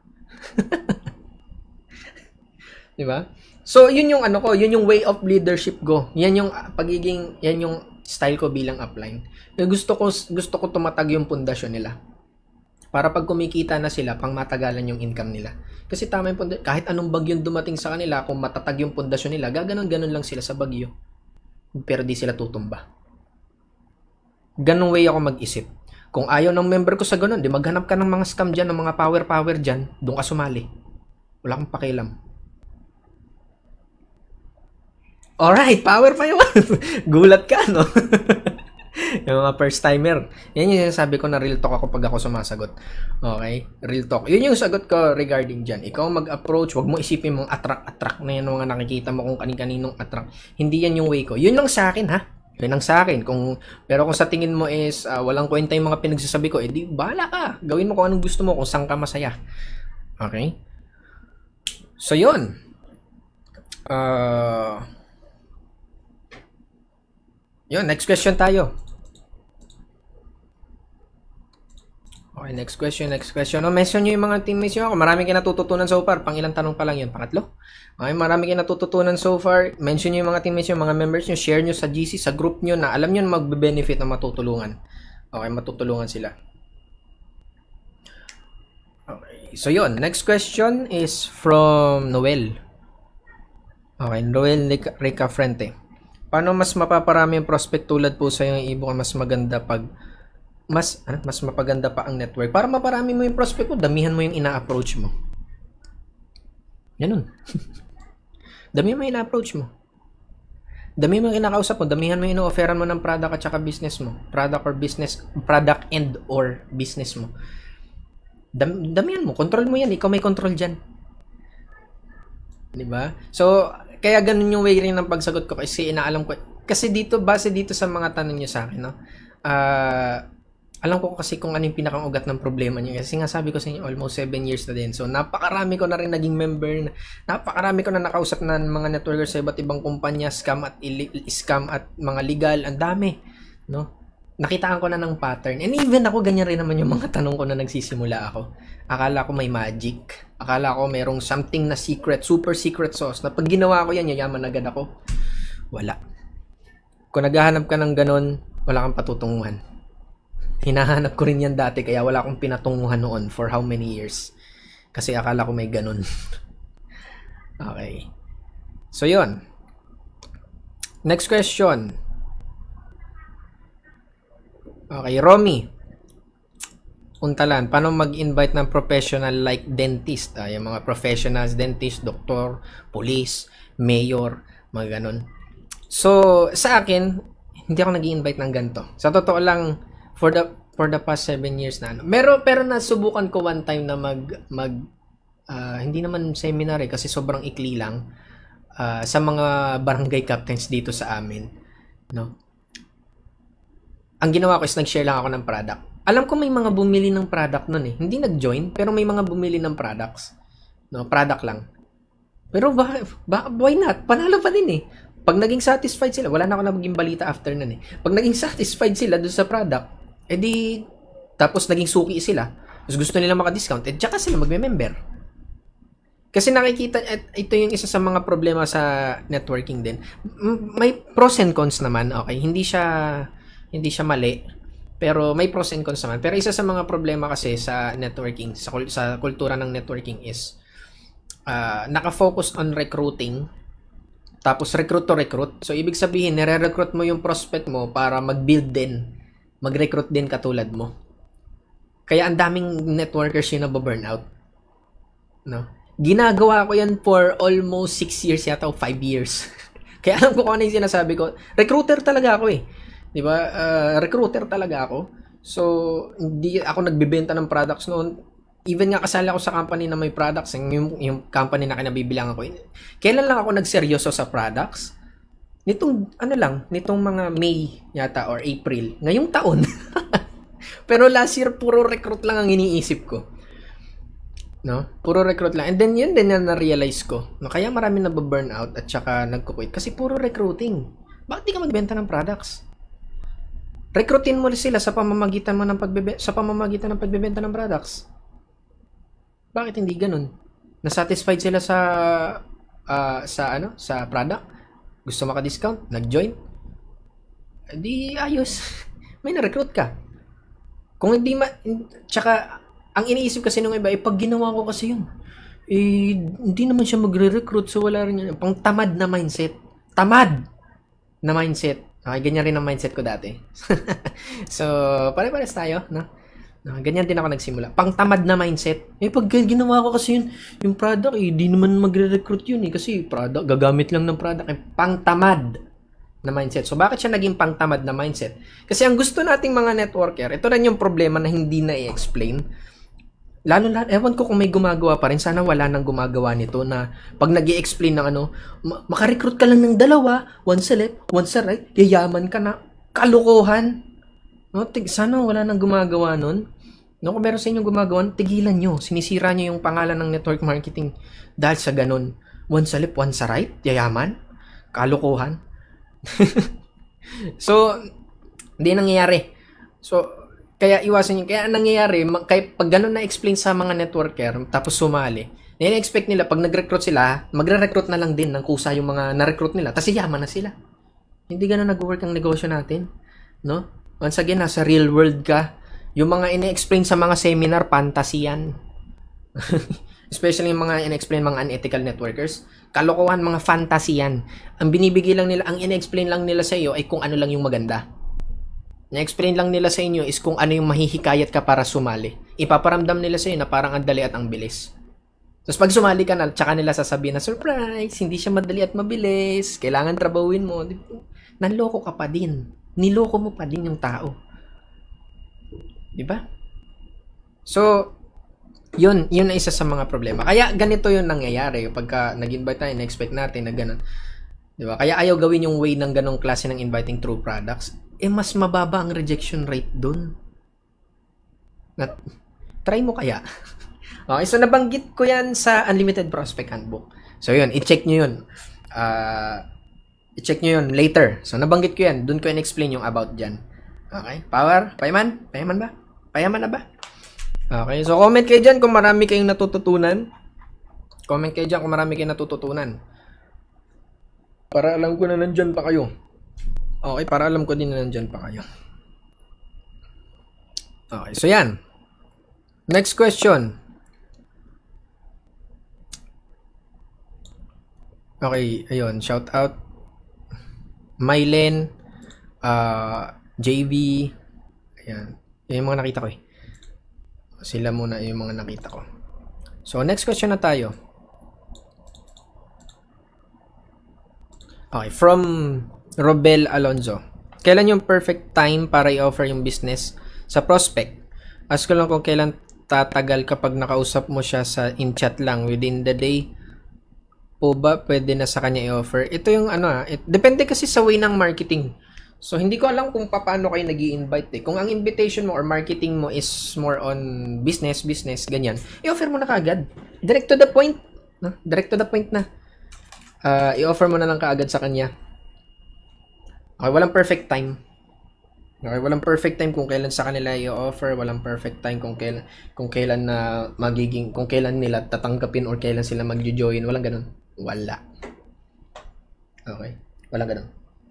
Di ba? So, yun yung ano ko, yun yung way of leadership ko. Yan yung pagiging, yan yung style ko bilang upline. Gusto ko, gusto ko tumatag yung pundasyon nila. Para pag kumikita na sila, pang matagalan yung income nila. Kasi tama yung pundasyon. Kahit anong bagyo dumating sa kanila, kung matatag yung pundasyon nila, gaganon-ganon lang sila sa bagyo. Pero di sila tutumba. Ganong way ako mag-isip. Kung ayaw ng member ko sa ganon, di maghanap ka ng mga scam dyan, ng mga power-power dyan, doon ka sumali. Wala akong pakialam. Alright, power pa yun. Gulat ka, no? Yung mga first timer. Yan yung sinasabi ko na real talk ako pag ako sumasagot. Okay? Real talk. Yun yung sagot ko regarding dyan. Ikaw mag-approach, wag mo isipin mong attract-attract na yan, mga nakikita mo kung kanin-kaninong attract. Hindi yan yung way ko. Yun lang sa akin, ha? Yun lang sa akin. Kung, pero kung sa tingin mo is uh, walang kwenta yung mga pinagsasabi ko, eh di bahala ka. Gawin mo kung anong gusto mo, kung saan ka masaya. Okay? So, yun. Uh, yun, next question tayo. Okay, next question, next question. No, mention nyo yung mga teammates nyo ako. Marami kayo natututunan so far. Pang ilang tanong pa lang yun? Pangatlo? Okay, marami kayo natututunan so far. Mention nyo yung mga teammates nyo, mga members nyo. Share nyo sa G C, sa group nyo na alam nyo na magbe-benefit na matutulungan. Okay, matutulungan sila. Okay, so yun. Next question is from Noel. Okay, Noel Rica Frente. Paano mas mapaparami yung prospect tulad po sa yung ibo ka mas maganda pag mas ano, mas mapaganda pa ang network para maparami mo yung prospect mo, damihan mo yung ina-approach mo. Ganun. Damihan mo yung ina-approach mo. Damihan mo yung kinakausap mo, damihan mo yung ino-offeran mo ng product at saka business mo. Product or business, product and or business mo. Dam, damihan mo, control mo yan, ikaw may control dyan. Diba? So, kaya ganun yung way rin ng pagsagot ko kasi inaalam ko. Kasi dito, base dito sa mga tanong nyo sa akin, no? Ah, uh, alam ko kasi kung ano yung pinakang ugat ng problema niyo. Kasi nga sabi ko sa inyo, almost seven years na din. So, napakarami ko na rin naging member. Napakarami ko na nakausap na mga networkers sa iba't ibang kumpanya, scam at scam at mga legal. Ang dami. No? Nakitaan ko na ng pattern. And even ako, ganyan rin naman yung mga tanong ko na nagsisimula ako. Akala ko may magic. Akala ko mayroong something na secret, super secret sauce. Na pag ginawa ko yan, yayaman agad ako. Wala. Kung naghahanap ka ng ganon, wala kang patutunguhan. Hinahanap ko rin yan dati kaya wala akong pinatunguhan noon for how many years. Kasi akala ko may ganun. Okay. So, yun. Next question. Okay, Romy. Untalan, paano mag-invite ng professional like dentist? Ah, yung mga professionals, dentist, doktor, police, mayor, mga ganun. So, sa akin, hindi ako nag-i-invite ng ganito. Sa totoo lang, for the for the past seven years na ano. Pero, pero nasubukan ko one time na mag, mag uh, hindi naman seminar eh, kasi sobrang ikli lang, uh, sa mga barangay captains dito sa amin. No? Ang ginawa ko is nag-share lang ako ng product. Alam ko may mga bumili ng product nun eh. Hindi nag-join, pero may mga bumili ng products. No, product lang. Pero ba, ba, why not? Panalo pa din eh. Pag naging satisfied sila, wala na ako na maging balita after nun eh. Pag naging satisfied sila doon sa product, edi, tapos naging suki sila, tapos gusto nila maka-discount, eh, tsaka sila magme-member. Kasi nakikita, at ito yung isa sa mga problema sa networking din. May pros and cons naman, okay? Hindi siya, hindi siya mali. Pero may pros and cons naman. Pero isa sa mga problema kasi sa networking, sa, sa kultura ng networking is, uh, naka-focus on recruiting, tapos recruit to recruit. So, ibig sabihin, nire-recruit mo yung prospect mo para mag-build din, mag-recruit din katulad mo. Kaya ang daming networkers yung nababurnout. No? Ginagawa ko yan for almost six years yata o five years. Kaya alam ko kung ano yung sinasabi ko. Recruiter talaga ako eh. Di ba? Uh, recruiter talaga ako. So, hindi ako nagbebenta ng products noon. Even nga kasali ako sa company na may products. Yung, yung company na kinabibilang ako. Kailan lang ako nagseryoso sa products? Nitong, ano lang, nitong mga May yata or April. Ngayong taon. Pero last year, puro recruit lang ang iniisip ko. No? Puro recruit lang. And then, yun din na na-realize ko. No? Kaya marami nababurnout at saka nagko-quit. Kasi puro recruiting. Bakit di ka magbenta ng products? Recruitin mo sila sa pamamagitan mo ng pagbebe sa pamamagitan ng pagbebenta ng products. Bakit hindi ganoon? Na-satisfied sila sa uh, sa ano, sa product? Gusto maka-discount, nag-join? Di ayos. May na-recruit ka. Kung hindi ma tsaka ang iniisip kasi nung iba, eh, pag ginawa ko kasi yun, eh, hindi naman siya magre-recruit, so wala rin yan. Pang tamad na mindset. Tamad na mindset. Okay, ganyan rin ang mindset ko dati. So, pare-pares tayo, no? no? Ganyan din ako nagsimula. Pang tamad na mindset. Eh, pag ginawa ko kasi yun, yung product, eh, di naman magre-recruit yun, eh. Kasi product, gagamit lang ng product. Eh, pang tamad na mindset. So, bakit siya naging pang tamad na mindset? Kasi ang gusto nating mga networker, ito rin yung problema na hindi na i-explain. Lalo lalo, ewan ko kung may gumagawa pa rin. Sana wala nang gumagawa nito na pag nag-i-explain ng ano, makarecruit ka lang ng dalawa, one sa left, one sa right, yayaman ka na. Kalukuhan. No, tig sana wala nang gumagawa nun. No, kung meron sa inyong gumagawa, tigilan nyo. Sinisira nyo yung pangalan ng network marketing dahil sa ganun. One sa left, one sa right, yayaman. Kalukuhan. So, hindi nangyayari. So, kaya iwasan nyo. Kaya nangyayari, kaya pag ganun na-explain sa mga networker, tapos sumali, nina-expect nila, pag nag-recruit sila, magre-recruit na lang din ng kusa yung mga na-recruit nila, tapos yaman na sila. Hindi ganun nag-work ang negosyo natin. No? Once again, nasa real world ka. Yung mga ina-explain sa mga seminar, fantasy yan. Especially yung mga ina-explain mga unethical networkers. Kalokohan, mga fantasy yan. Ang binibigay lang nila, ang ina-explain lang nila sa iyo ay kung ano lang yung maganda. Na-explain lang nila sa inyo is kung ano yung mahihikayat ka para sumali. Ipaparamdam nila sa iyo na parang ang dali at ang bilis. Tapos pag sumali ka na, tsaka nila sasabihin na, surprise, hindi siya madali at mabilis. Kailangan trabahuin mo. Nanloko ka pa din. Niloko mo pa din yung tao. Diba? So, yun, yun na isa sa mga problema. Kaya ganito yun nangyayari. Pagka nag-invite tayo, na-expect natin na ganun. Diba? Kaya ayaw gawin yung way ng ganong klase ng inviting through products. Eh, mas mababa ang rejection rate dun. Na, try mo kaya. Okay, so nabanggit ko yan sa Unlimited Prospect Handbook. So yun, i-check nyo yun. Uh, i-check nyo yun later. So nabanggit ko yan. Dun ko in-explain yung about dyan. Okay, power? Payaman? Payaman ba? Payaman na ba? Okay, so comment kayo dyan kung marami kayong natututunan. Comment kayo dyan kung marami kayong natututunan. Para alam ko na nandyan pa kayo. Okay, para alam ko din na nandyan pa kayo. Okay, so yan. Next question. Okay, ayun. Shout out. Mylen. Uh, J V. Ayan. Yan yung mga nakita ko eh. Sila muna yung mga nakita ko. So, next question na tayo. Okay, from Robel Alonzo. Kailan yung perfect time para i-offer yung business sa prospect? Ask ko lang kung kailan tatagal kapag nakausap mo siya sa in-chat lang within the day. Po ba pwede na sa kanya i-offer? Ito yung ano ah, it, depende kasi sa way ng marketing. So, hindi ko alam kung paano kayo nag-i-invite eh. Kung ang invitation mo or marketing mo is more on business, business, ganyan, i-offer mo na kaagad. Direct to the point. No? Direct to the point na. Uh, i-offer mo na lang kaagad sa kanya. Okay, walang perfect time. Okay, walang perfect time kung kailan sa kanila i-offer. Walang perfect time kung kailan, kung kailan na magiging, kung kailan nila tatanggapin or kailan sila mag-join. Walang ganun. Wala. Okay, walang ganun.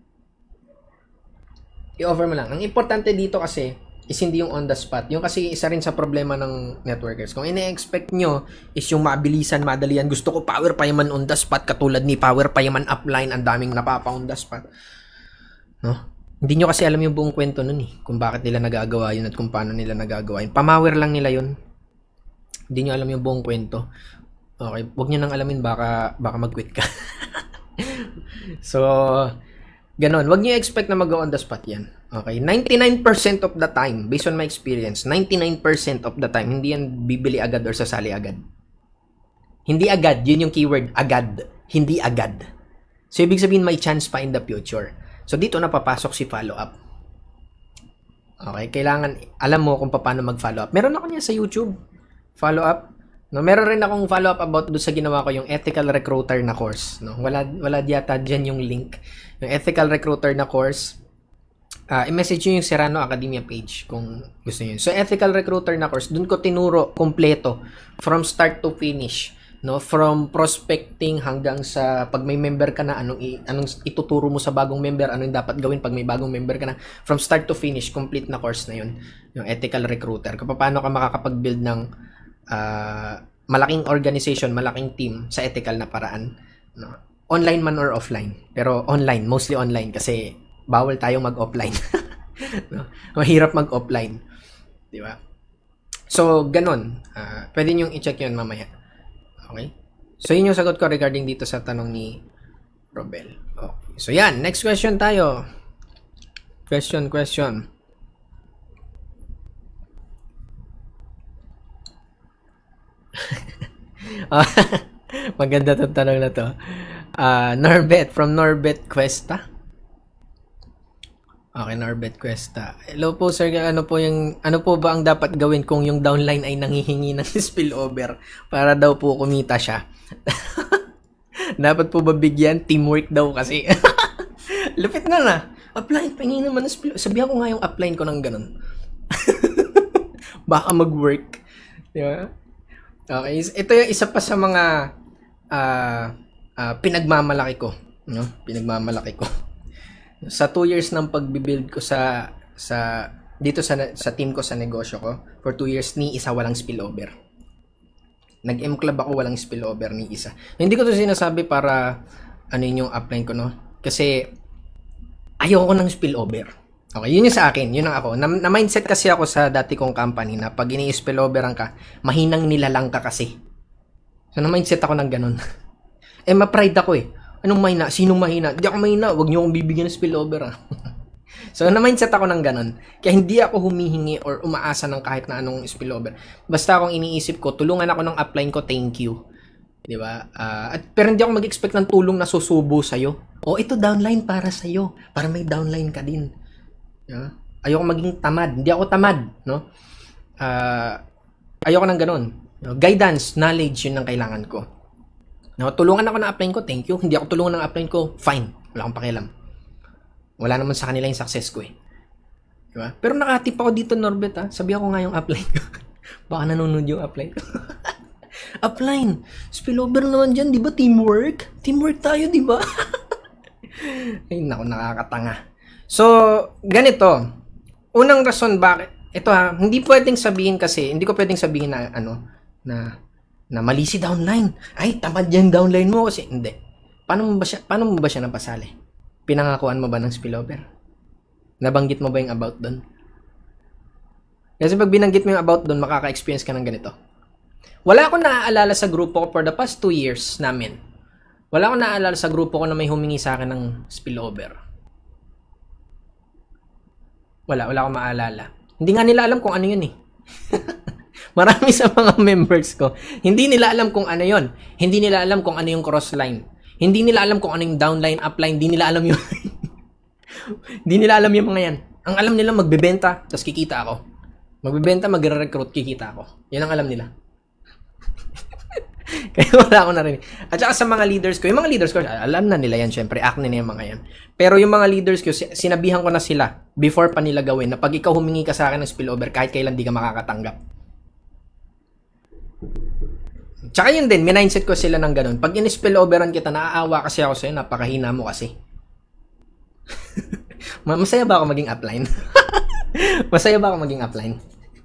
I-offer mo lang. Ang importante dito kasi is hindi yung on the spot. Yung kasi isa rin sa problema ng networkers. Kung ine-expect nyo is yung mabilisan, madalian. Gusto ko power payaman on the spot katulad ni power payaman upline. Ang daming napapa on the spot. No? Hindi nyo kasi alam yung buong kwento nun eh. Kung bakit nila nagagawa yun at kung paano nila nagagawa yun. Pamawer lang nila yun. Hindi nyo alam yung buong kwento. Okay. Huwag nyo nang alamin. Baka, baka mag-quit ka. So... Ganon, wag niyo expect na mag-go on the spot yan. Okay, ninety-nine percent of the time, based on my experience, ninety-nine percent of the time, hindi yan bibili agad or sasali agad. Hindi agad, yun yung keyword, agad. Hindi agad. So, ibig sabihin may chance pa in the future. So, dito na papasok si follow-up. Okay, kailangan, alam mo kung paano mag-follow up. Meron ako niya sa YouTube, follow-up. No, meron rin akong follow-up about doon sa ginawa ko yung ethical recruiter na course. No, wala wala yata diyan yung link. Yung ethical recruiter na course. Uh, i-message nyo yung Serrano Academia page kung gusto niyo. So ethical recruiter na course, doon ko tinuro kompleto from start to finish, no, from prospecting hanggang sa pag may member ka na, anong i, anong ituturo mo sa bagong member, anong dapat gawin pag may bagong member ka na, from start to finish, complete na course na yun, yung ethical recruiter. Kung paano ka makakapag-build ng Uh, malaking organization, malaking team sa ethical na paraan, no? Online man or offline, pero online, mostly online kasi bawal tayong mag-offline. No? Mahirap mag-offline, di ba? So ganon, uh, pwede nyo i-check yun mamaya. Okay, so yun yung sagot ko regarding dito sa tanong ni Robel. Okay. So yan, next question tayo. Question, question. uh, maganda itong tanong na to. Uh, Norbet, from Norbet Cuesta. Okay, Norbet Cuesta. Hello po sir, ano po yung ano po ba ang dapat gawin kung yung downline ay nanghihingi ng spillover para daw po kumita siya? Dapat po ba bigyan? Teamwork daw kasi. Lupit na na. Upline, pahingin naman ng spillover. Sabihan ko nga yung upline ko ng ganun. Baka mag-work. Di ba? Okay, ito yung isa pa sa mga uh, uh, pinagmamalaki ko, no? Pinagmamalaki ko. Sa two years ng pagbi-build ko sa sa dito sa sa team ko sa negosyo ko, for two years ni isa walang spillover. Nag-M club ako, walang spillover ni isa. Hindi ko 'to sinasabi para ano yung upline ko, no? Kasi ayoko ng spillover. Okay, yun yung sa akin, yun ang ako. Na, na mindset kasi ako sa dati kong company na pag ini-spilloveran ka, mahinang nilalang ka kasi. So, na mindset ako ng ganun. Eh, ma-pride ako eh. Anong mahina? Sinong mahina? Hindi ako mahina. Huwag niyo akong bibigyan ng spillover ah. So, na mindset ako ng ganun. Kaya hindi ako humihingi or umaasa ng kahit na anong spillover. Basta akong iniisip ko, tulungan ako ng upline ko, thank you. Di ba? Uh, at, pero hindi ako mag-expect ng tulong na susubo sa'yo. O, ito downline para sa'yo. Para may downline ka din. Yeah. Ayoko maging tamad. Hindi ako tamad, no? Uh, ayoko nang ganun. No? Guidance, knowledge, yun ang kailangan ko. No? Tulungan ako ng upline ko, thank you. Hindi ako tulungan ng upline ko, fine. Wala akong pakialam. Wala naman sa kanila yung success ko eh. Diba? Pero nakatip ako dito, Norbert, ha? Sabi ako nga yung upline ko. Baka nanonood yung upline ko. Upline, spillover naman dyan, di ba? Teamwork? Teamwork tayo, di ba? Ay, naku, nakakatanga. So, ganito. Unang rason bakit, ito ha, hindi pwedeng sabihin kasi, hindi ko pwedeng sabihin na, ano, na, na mali si downline. Ay, tamad yan downline mo kasi, hindi. Paano mo ba siya, paano mo ba siya napasali? Pinangakuan mo ba ng spillover? Nabanggit mo ba yung about doon? Kasi pag binanggit mo yung about doon, makaka-experience ka ng ganito. Wala akong naaalala sa grupo ko for the past two years namin. Wala akong naaalala sa grupo ko na may humingi sa akin ng spillover. Wala, wala akong maalala. Hindi nga nila alam kung ano yun eh. Marami sa mga members ko, hindi nila alam kung ano yun. Hindi nila alam kung ano yung cross line. Hindi nila alam kung ano yung downline, upline. Hindi nila alam yun. Hindi nila alam yung mga yan. Ang alam nila, magbebenta, tapos kikita ako. Magbebenta, magre-recruit, kikita ako. Yan ang alam nila. Kaya wala ako narinig. At saka sa mga leaders ko, yung mga leaders ko, alam na nila yan, syempre, acne na yung mga yan. Pero yung mga leaders ko, sinabihan ko na sila, before pa nila gawin, na pag ikaw humingi ka sa akin ng spillover, kahit kailan di ka makakatanggap. Tsaka yun din, minindset ko sila ng ganun. Pag in-spilloveran kita, naaawa kasi ako sa'yo, napakahina mo kasi. Masaya ba ako maging upline? Masaya ba ako maging upline?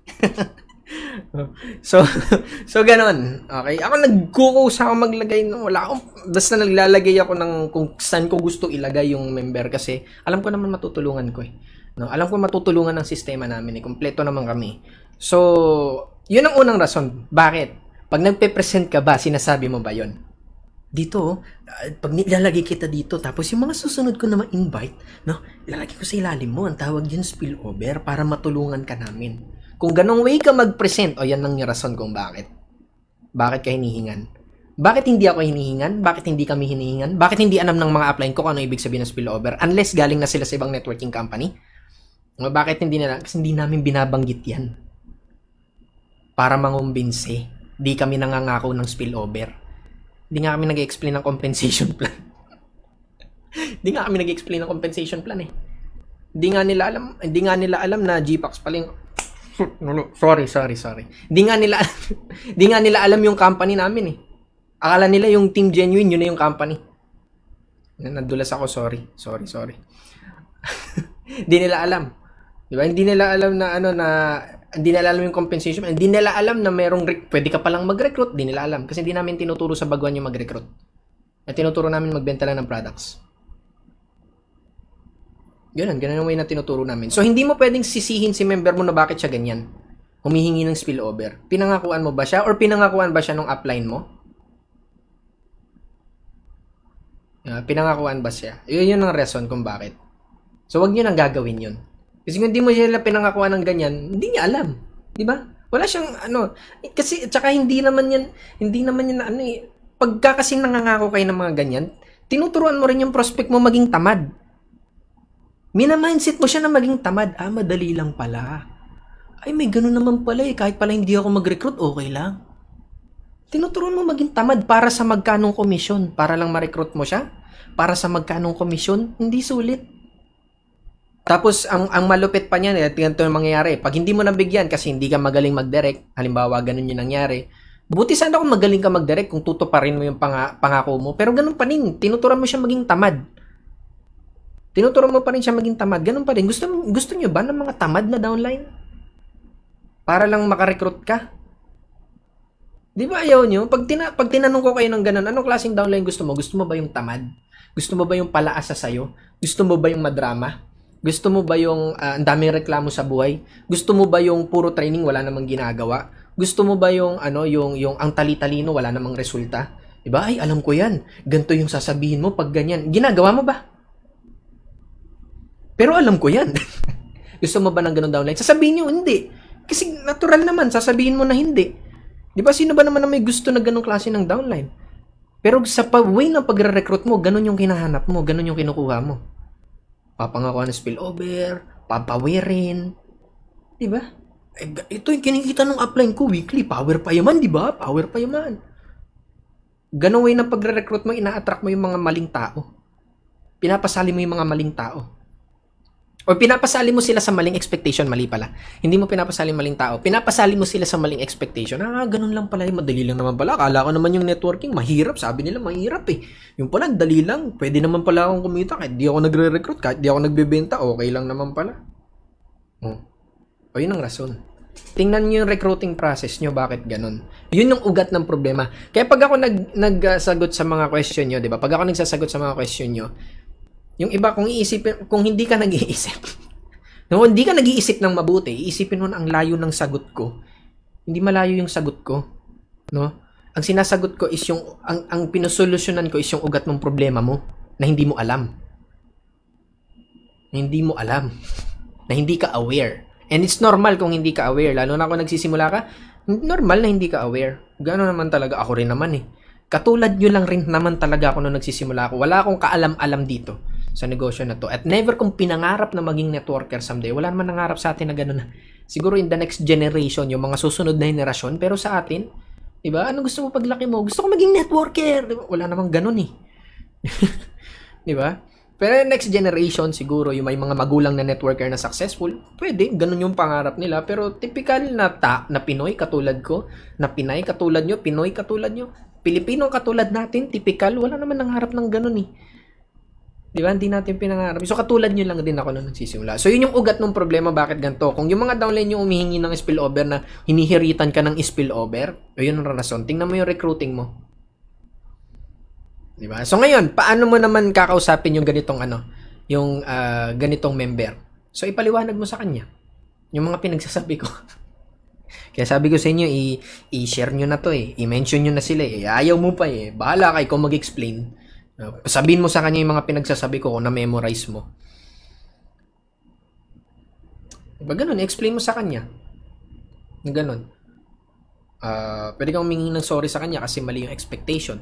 so, so ganun. Okay. Ako nagkukusa ako maglagay ng wala akong, basta naglalagay ako ng kung saan ko gusto ilagay yung member kasi alam ko naman matutulungan ko eh. No? Alam ko matutulungan ng sistema namin eh. Kompleto naman kami. So, yun ang unang rason. Bakit? Pag nagpe-present ka ba, sinasabi mo ba yun? Dito, uh, pag nilalagay kita dito, tapos yung mga susunod ko na ma-invite, no, ilalagay ko sa ilalim mo, ang tawag yun spillover para matulungan ka namin. Kung ganong way ka mag-present, o yan ang rason kung bakit. Bakit ka hinihingan? Bakit hindi ako hinihingan? Bakit hindi kami hinihingan? Bakit hindi alam ng mga upline ko kung ano ibig sabihin ng spillover? Unless galing na sila sa ibang networking company. O, bakit hindi nila? Kasi hindi namin binabanggit yan. Para mangumbinse. Di kami nangangako ng spillover. Hindi nga kami nag-explain ng compensation plan. Hindi nga kami nag-explain ng compensation plan eh. Hindi nga nila alam, hindi nga nila alam na G PAX pala yung sorry, sorry, sorry. Hindi nga nila hindi nga nila alam yung company namin eh. Akala nila yung Team Genuine yun na yung company. Nadulas ako, sorry. Sorry, sorry. Hindi nila alam. Di ba? Hindi nila alam na ano na hindi nila alam yung compensation. Hindi nila alam na merong pwede ka palang mag-recruit. Hindi nila alam kasi hindi namin tinuturo sa baguhan yung mag-recruit. At tinuturo namin magbenta lang ng products. Ganun, ganun yung way na tinuturo namin. So, hindi mo pwedeng sisihin si member mo na bakit siya ganyan. Humihingi ng spillover. Pinangakuan mo ba siya or pinangakuan ba siya nung upline mo? Uh, pinangakuan ba siya? Yun yun ang reason kung bakit. So, wag nyo nang gagawin yun. Kasi kung hindi mo sila pinangakuan ng ganyan, hindi niya alam. Di ba? Wala siyang ano. Kasi, tsaka hindi naman yan, hindi naman yan ano eh. Pagka kasi nangangako kayo ng mga ganyan, tinuturuan mo rin yung prospect mo maging tamad. Mina-mindset mo siya na maging tamad. Ah, madali lang pala. Ay, may ganun naman pala eh. Kahit pala hindi ako mag-recruit, okay lang. Tinuturuan mo maging tamad para sa magkanong komisyon. Para lang ma-recruit mo siya. Para sa magkanong komisyon, hindi sulit. Tapos, ang, ang malupit pa niyan, eh, ganito yung mangyayari. Pag hindi mo nabigyan kasi hindi ka magaling mag-direct, halimbawa, ganun yung nangyari, buti sana kung magaling ka mag-direct kung tutuparin mo yung pang pangako mo. Pero ganun pa rin. Tinuturuan mo siya maging tamad. Tinuturuan mo pa rin siya maging tamad. Ganun pa rin. Gusto, gusto nyo ba ng mga tamad na downline? Para lang makarecruit ka? Di ba ayaw nyo? Pag, tina pag tinanong ko kayo ng ganun, anong klaseng downline gusto mo? Gusto mo ba yung tamad? Gusto mo ba yung palaasa sa'yo? Gusto mo ba yung madrama? Gusto mo ba yung uh, ang daming reklamo sa buhay? Gusto mo ba yung puro training wala namang ginagawa? Gusto mo ba yung ano yung yung ang tali-talino wala namang resulta? 'Di ba? Ay, alam ko 'yan. Ganto yung sasabihin mo pag ganyan. Ginagawa mo ba? Pero alam ko 'yan. Gusto mo ba ng ganung downline? Sasabihin niyo hindi. Kasi natural naman sasabihin mo na hindi. 'Di ba sino ba naman na may gusto na ganung klase ng downline? Pero sa way ng pagre-recruit mo, ganun yung hinahanap mo, ganun yung kinukuha mo. Papangako ng spillover, papawirin. Diba? Eh, ito yung kinikita ng upline ko weekly. Power pa yaman, diba? Power pa yaman. Ganun way ng pagre-recruit mo, ina-attract mo yung mga maling tao. Pinapasali mo yung mga maling tao. O pinapasali mo sila sa maling expectation, mali pala. Hindi mo pinapasali maling tao. Pinapasali mo sila sa maling expectation. Ah, ganun lang pala. Madali lang naman pala. Akala ko naman yung networking, mahirap. Sabi nila, mahirap eh. Yung pala, dali lang. Pwede naman pala akong kumita. Kahit di ako nagre-recruit, kahit di ako nagbebenta, okay lang naman pala. Oh. O, yun ang rason. Tingnan nyo yung recruiting process nyo, bakit ganun. Yun yung ugat ng problema. Kaya pag ako nag, nagsagot sa mga question nyo, di ba? Pag ako nagsasagot sa mga question nyo, yung iba, kung iisipin, kung hindi ka nag-iisip, No, hindi ka nag-iisip ng mabuti, iisipin mo na ang layo ng sagot ko. Hindi malayo yung sagot ko, no? Ang sinasagot ko is yung ang ang pinosolusyonan ko is yung ugat ng problema mo na hindi mo alam. Na hindi mo alam. Na hindi ka aware. And it's normal kung hindi ka aware, lalo na kung nagsisimula ka, normal na hindi ka aware. Gano'n naman talaga ako rin naman eh. Katulad nyo lang rin naman talaga ako nung nagsisimula ako. Wala akong kaalam-alam dito sa negosyo na to. At never kong pinangarap na maging networker someday. Wala naman nangarap sa atin na gano'n na. Siguro in the next generation, yung mga susunod na henerasyon. Pero sa atin, diba? Ano gusto mo paglaki mo? Gusto ko maging networker. Diba? Wala namang gano'n eh. Diba? Pero next generation, siguro, yung may mga magulang na networker na successful, pwede, ganun yung pangarap nila. Pero typical na ta, na Pinoy katulad ko, na Pinay katulad nyo, Pinoy katulad nyo, Pilipino katulad natin, typical, wala naman nangarap ng ganun eh. Di ba? Hindi natin pinangarap. So, katulad nyo lang din ako nung nagsisimula. So, yun yung ugat ng problema, bakit ganito. Kung yung mga downline yung humihingi ng spillover na hinihiritan ka ng spillover, o yun ang rason. Tingnan mo yung recruiting mo. Di ba? So, ngayon, paano mo naman kakausapin yung ganitong ano, yung uh, ganitong member? So, ipaliwanag mo sa kanya. Yung mga pinagsasabi ko. Kaya sabi ko sa inyo, i- i-share nyo na to eh. I-mention nyo na sila eh. Ayaw mo pa eh. Bahala ka, ikaw mag-explain. Uh, sabihin mo sa kanya yung mga pinagsasabi ko kung na-memorize mo. Diba ganun? I-explain mo sa kanya. Ganun. Uh, pwede kang humingi ng sorry sa kanya kasi mali yung expectation.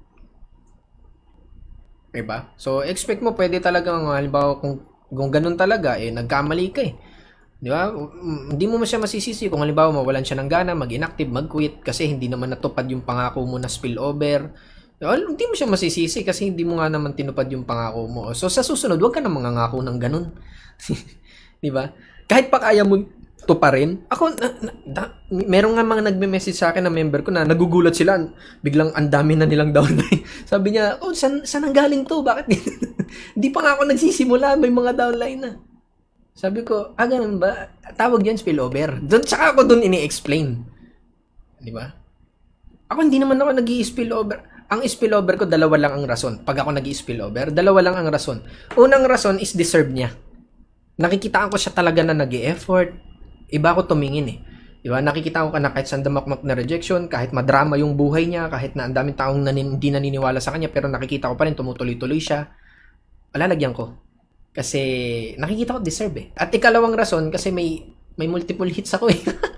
Diba? So, expect mo, pwede talagang, halimbawa, kung, kung ganun talaga, eh, nagkamali ka eh. Di ba? Hindi mo siya masisisi kung halimbawa mawalan siya ng gana, mag-inactive, mag-quit kasi hindi naman natupad yung pangako mo na spillover. Well, hindi mo siya masisisi kasi hindi mo nga naman tinupad yung pangako mo. So sa susunod, huwag ka na mangangako ng ganun. Di ba? Kahit pa kaya mo tuparin. Ako, na, na, na, meron nga mga nagme-message sa akin na member ko na nagugulat sila. Biglang ang dami na nilang downline. Sabi niya, oh, saan, saan ang galing to? Bakit? Hindi pa nga ako nagsisimula, may mga downline na. Sabi ko, ah, ganun ba? Tawag yan spillover. Doon, tsaka ako doon ini-explain. Di ba? Ako hindi naman ako nag-i-spillover. Ang spillover ko, dalawa lang ang rason. Pag ako nag-i-spillover, dalawa lang ang rason. Unang rason is deserve niya. Nakikita ko siya talaga na nag-i-effort. Iba ako tumingin eh. Di ba? Nakikita ko ka na kahit saan damakmak na rejection, kahit madrama yung buhay niya, kahit na ang daming taong nanin, hindi naniniwala sa kanya, pero nakikita ko pa rin tumutuloy-tuloy siya. Palalagyan ko. Kasi nakikita ko deserve eh. At ikalawang rason kasi may may multiple hits ako eh.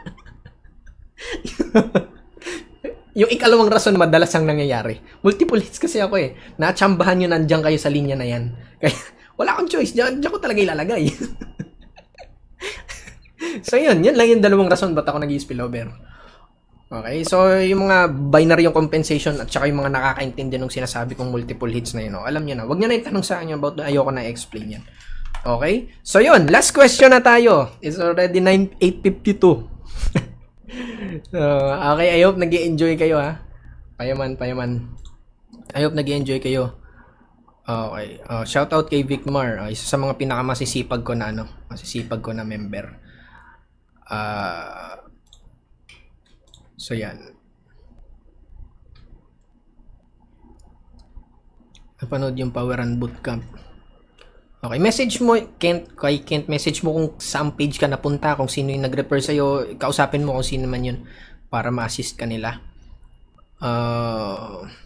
Yung ikalawang rason madalas ang nangyayari. Multiple hits kasi ako eh. Natsambahan nyo nandiyan kayo sa linya na yan. Kaya wala akong choice. Diyan, diyan ko talaga ilalagay. So yun, yun lang yung dalawang rason ba't ako nag-i-spillover. Okay, so yung mga binary yung compensation at saka yung mga nakakaintindi ng sinasabi kong multiple hits na yun, no? Alam nyo na, wag nyo na itanong sa akin about na ayoko na explain yan. Okay, so yun, last question na tayo. It's already eight fifty-two. So, okay, I hope nag-i-enjoy kayo ha. Payaman, payaman. I hope nag-i-enjoy kayo. Okay, uh, shout out kay Vicmar, uh, isa sa mga pinakamasisipag ko na ano, masisipag ko na member. Ah... Uh, So, yan. Napanood yung Power Run Bootcamp. Okay, message mo, Kent, kay Kent, message mo kung saan page ka napunta, kung sino yung nag-refer sa'yo, kausapin mo kung sino man yun para ma-assist ka nila. Uh,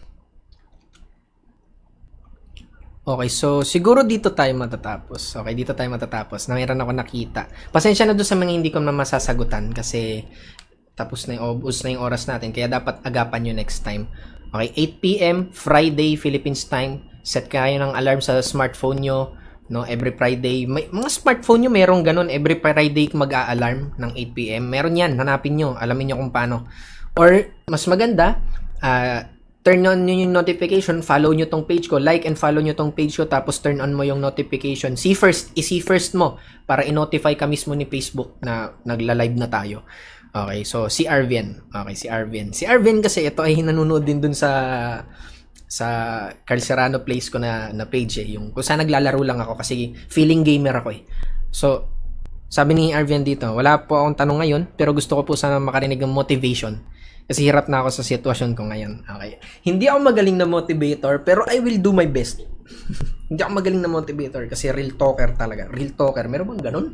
okay, so siguro dito tayo matatapos. Okay, dito tayo matatapos. Na mayroon ako nakita. Pasensya na doon sa mga hindi ko na masasagutan kasi tapos na yung, ubus na yung oras natin. Kaya dapat agapan nyo next time. Okay, eight p m Friday, Philippines time. Set kayo ng alarm sa smartphone nyo. No, every Friday. May, mga smartphone nyo meron ganun. Every Friday mag-a-alarm ng eight p m Meron yan. Hanapin nyo. Alamin nyo kung paano. Or, mas maganda, uh, turn on nyo yung notification. Follow nyo tong page ko. Like and follow nyo tong page ko. Tapos turn on mo yung notification. See first. I-see first mo. Para i-notify ka mismo ni Facebook na nagla-live na tayo. Okay, so si Arvin. Okay, si Arvin. Si Arvin kasi ito ay nanonood din dun sa sa Carl Serrano Place ko na, na page eh. Yung kung saan naglalaro lang ako kasi feeling gamer ako eh. So, sabi ni Arvin dito, wala po akong tanong ngayon pero gusto ko po sana makarinig ng motivation. Kasi hirap na ako sa sitwasyon ko ngayon. Okay. Hindi ako magaling na motivator pero I will do my best. Hindi ako magaling na motivator kasi real talker talaga. Real talker. Meron bang ganun?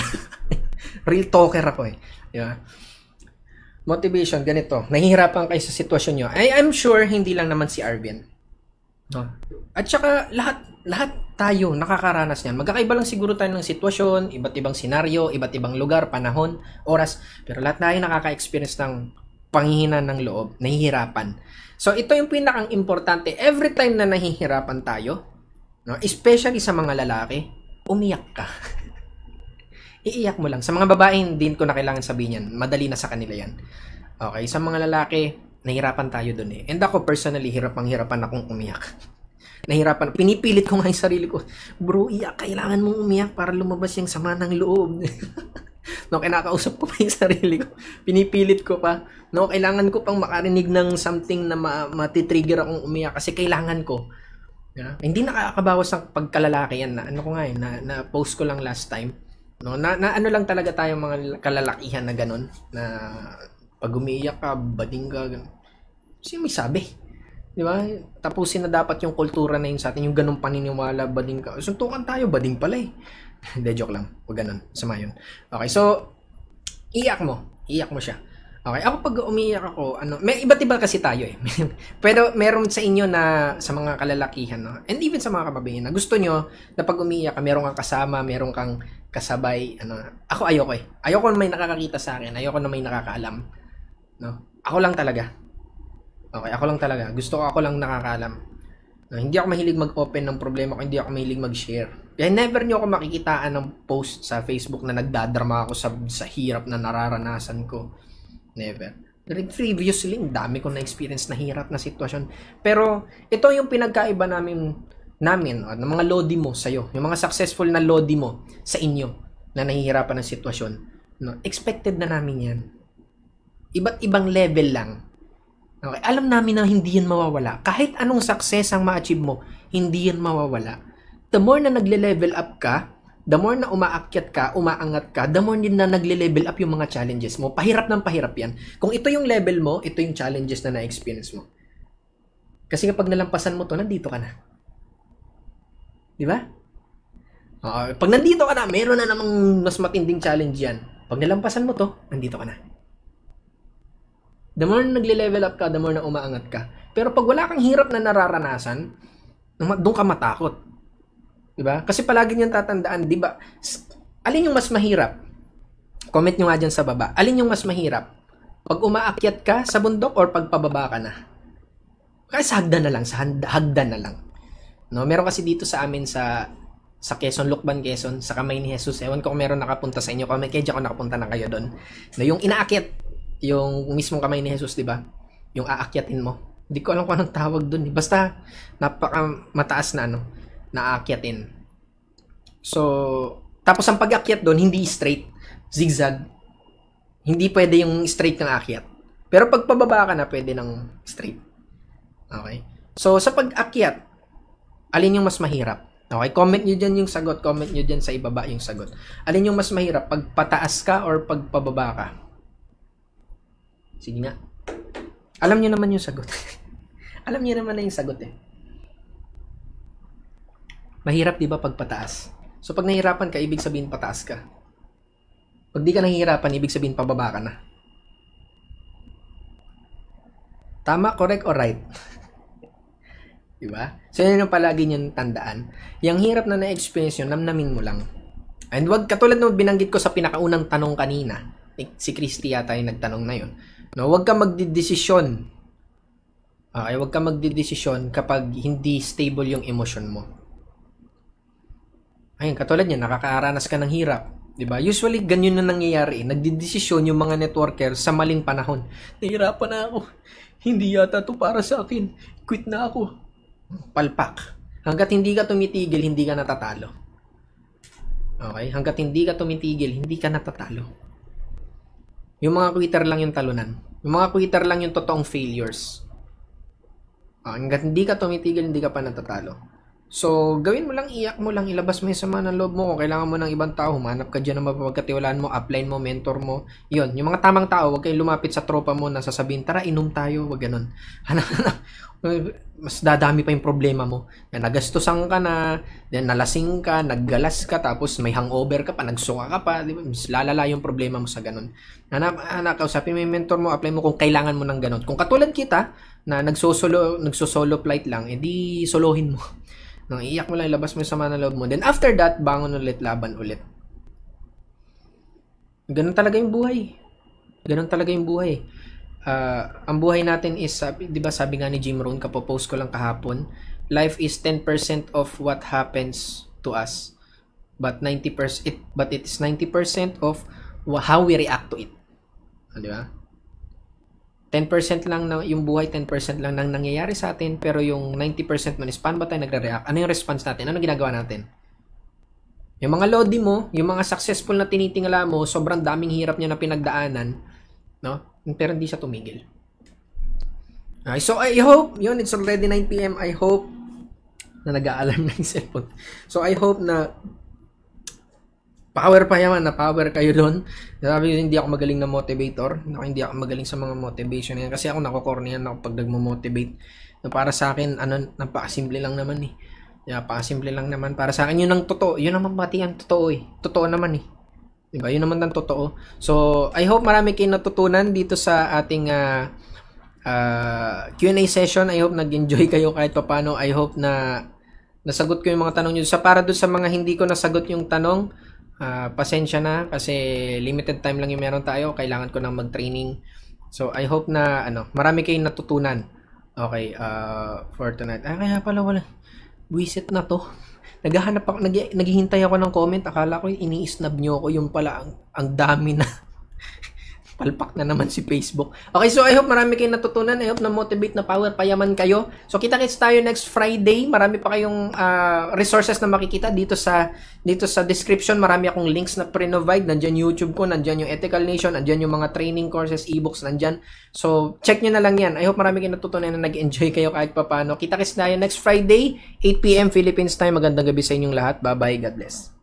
Real talker ako eh. Diba? Motivation, ganito. Nahihirapan kayo sa sitwasyon nyo. I, I'm sure hindi lang naman si Arvin. No? At saka lahat lahat tayo nakakaranas niyan. Magkakaiba lang siguro tayo ng sitwasyon, iba't ibang senaryo, iba't ibang lugar, panahon, oras. Pero lahat tayo nakaka-experience ng panghihina ng loob, nahihirapan. So ito yung pinakang importante. Every time na nahihirapan tayo, no, especially sa mga lalaki, umiyak ka. Iiyak mo lang. Sa mga babae, hindi ko na kailangan sabihin yan. Madali na sa kanila yan. Okay, sa mga lalaki, nahihirapan tayo dun eh. And ako personally, hirapang-hirapan akong umiyak. Nahirapan. Pinipilit ko nga yung sarili ko. Bro, iyak. Kailangan mong umiyak para lumabas yung sama ng loob. No, kinakausap ko pa yung sarili ko. Pinipilit ko pa. No, kailangan ko pang makarinig ng something na ma- matitrigger akong umiyak kasi kailangan ko. Yeah? Hindi nakakabawas ng pagkalalaki yan. Na, ano ko nga eh, na, na post ko lang last time. No, na, na ano lang talaga tayo mga kalalakihan na ganun. Na pag umiiyak ka, bading ka. Kasi may sabi. Di ba? Tapusin na dapat yung kultura na yun sa atin. Yung ganung paniniwala, bading ka. Suntukan tayo, bading pala eh. Hindi, joke lang. Huwag ganun. Sama yun. Okay, so, iyak mo. Iyak mo siya. Okay, ako pag umiiyak ako, ano, may iba't iba kasi tayo eh. Pero meron sa inyo na, sa mga kalalakihan, no? And even sa mga kababaihan, na gusto nyo na pag umiiyak ka, meron kang kasama, meron kang kasabay, ano. Ako ayoko eh. Ayoko na may nakakakita sa akin. Ayoko na may nakakaalam. No? Ako lang talaga. Okay, ako lang talaga. Gusto ko ako lang nakakaalam. No, hindi ako mahilig mag-open ng problema ko, hindi ako mahilig mag-share. Kaya never nyo ako makikitaan ng post sa Facebook na nagdadrama ako sa, sa hirap na nararanasan ko. Never. Previously, dami ko na-experience na hirap na sitwasyon. Pero, ito yung pinagkaiba namin, namin, ng mga lodi mo sa'yo. Yung mga successful na lodi mo sa inyo na nahihirapan ng sitwasyon. No, expected na namin yan. Iba't ibang level lang. Okay, alam namin na hindi yan mawawala. Kahit anong success ang ma-achieve mo, hindi yan mawawala. The more na nagle-level up ka, the more na umaakyat ka, umaangat ka, the more din na nagle-level up yung mga challenges mo. Pahirap ng pahirap yan. Kung ito yung level mo, ito yung challenges na na-experience mo. Kasi kapag nalampasan mo to, nandito ka na. Di ba? Uh, pag nandito ka na, meron na namang mas matinding challenge yan. Pag nalampasan mo to, nandito ka na. The more na nagle-level up ka, the more na umaangat ka. Pero pag wala kang hirap na nararanasan, doon ka matakot. Diba? Kasi palagi niyong tatandaan, diba? Alin yung mas mahirap? Comment nyo nga dyan sa baba. Alin yung mas mahirap? Pag umaakyat ka sa bundok or pag pababa ka na? Kaya sa hagdan na lang, sa hagdan na lang. No, meron kasi dito sa amin sa sa Quezon, Lucban, Quezon, sa Kamay ni Jesus. Ewan ko kung meron nakapunta sa inyo. Kung may kaya kung nakapunta na kayo doon. No, yung inaakyat, yung mismong Kamay ni Jesus, di ba? Yung aakyatin mo. Hindi ko alam kung anong tawag doon. Basta, napaka mataas na ano, naakyatin. So, tapos ang pag-akyat doon, hindi straight. Zigzag. Hindi pwede yung straight ng akyat. Pero pag pababa ka na, pwede ng straight. Okay? So, sa pag-akyat, alin yung mas mahirap? Okay? Comment nyo dyan yung sagot. Comment nyo dyan sa ibaba yung sagot. Alin yung mas mahirap? Pag pataas ka or pag pababa ka? Sige nga. Alam nyo naman yung sagot. Alam nyo naman na yung sagot eh. Mahirap diba pag pataas? So pag nahihirapan ka, ibig sabihin pataas ka. Pag di ka nahihirapan, ibig sabihin pababa ka na. Tama, correct, or right? Diba? So yun yung palagi nyo tandaan. Yung hirap na na-experience nyo, namnamin mo lang. And wag, katulad nung binanggit ko sa pinakaunang tanong kanina, si Christy yata yung nagtanong na yun. No, wag ka magdidesisyon. Okay, wag ka magdidesisyon kapag hindi stable yung emosyon mo. Ayun, katulad niyan, nakakaaranas ka ng hirap. Diba? Usually, ganyan na nangyayari. Nagdidesisyon yung mga networker sa maling panahon. Nahirapan na ako. Hindi yata to para sa akin. Quit na ako. Palpak. Hanggat hindi ka tumitigil, hindi ka natatalo. Okay? Hanggat hindi ka tumitigil, hindi ka natatalo. Yung mga quitter lang yung talunan. Yung mga quitter lang yung totoong failures. Uh, hanggat hindi ka tumitigil, hindi ka pa natatalo. So, gawin mo lang, iyak mo lang, ilabas mo yung sama ng loob mo. Kung kailangan mo ng ibang tao, humanap ka dyan na mapapagkatiwalaan mo, upline mo, mentor mo. Yun, yung mga tamang tao, huwag kayong lumapit sa tropa mo na sasabihin, tara, inom tayo, wag ganun. Mas dadami pa yung problema mo. Yan, nagastusan ka na, then nalasing ka, naggalas ka, tapos may hangover ka pa, nagsuka ka pa, di ba? Mas lalala yung problema mo sa ganun. Hanap, hanap, kausapin mo yung mentor mo, apply mo kung kailangan mo ng ganun. Kung katulad kita, na nagsosolo, nagsosolo flight lang, edi solohin mo. Nang iiyak mo lang, ilabas mo yung sama ng loob mo. Then after that, bangon ulit, laban ulit. Ganun talaga yung buhay. Ganun talaga yung buhay. Uh, ang buhay natin is, uh, di ba sabi nga ni Jim Rohn, kapopost ko lang kahapon, life is ten percent of what happens to us. But ninety percent, it, but it is ninety percent of how we react to it. Di ba? ten percent lang na yung buhay, ten percent lang nang nangyayari sa atin, pero yung ninety percent nun is paano ba tayo nagre-react? Ano yung response natin? Ano ginagawa natin? Yung mga lodi mo, yung mga successful na tinitingala mo, sobrang daming hirap niya na pinagdaanan, no? Pero hindi siya tumigil. Okay, so I hope, yun, it's already nine p m I hope na nag-a-alarm na yung cellphone. So I hope na power pa yaman, na power kayo doon. Sabi hindi ako magaling na motivator. Hindi ako magaling sa mga motivation yan. Kasi ako nakokornihan ako pag nagmo-motivate. Para sa akin, ano, napakasimple lang naman eh. Napakasimple lang naman. Para sa akin, yun ang totoo. Yun naman pati ang totoo eh. Totoo naman eh. Diba? Yun naman ang totoo. So, I hope marami kayong natutunan dito sa ating uh, uh, Q and A session. I hope nag-enjoy kayo kahit papano. I hope na nasagot ko yung mga tanong nyo. Sa para doon sa mga hindi ko nasagot yung tanong, Uh, pasensya na kasi limited time lang yung meron tayo, kailangan ko nang mag-training. So I hope na ano, marami kayong natutunan. Okay, uh, for tonight. Ah, kaya pala wala. Buisit na to. Naghahanap ako, nag naghihintay ako ng comment, akala ko ini-snub nyo ako, yung pala ang, ang dami na. Palpak na naman si Facebook. Okay, so I hope marami kayong natutunan. I hope na motivate na power payaman kayo. So kita-kits tayo next Friday. Marami pa kayong uh, resources na makikita dito sa dito sa description. Marami akong links na pre-provide. Nandiyan YouTube ko, nandiyan yung Ethical Nation, nandiyan yung mga training courses, ebooks, nandiyan. So check nyo na lang yan. I hope marami kayong natutunan na nag-enjoy kayo kahit papano. Kita-kits tayo next Friday, eight p m Philippines time. Magandang gabi sa inyong lahat. Bye-bye. God bless.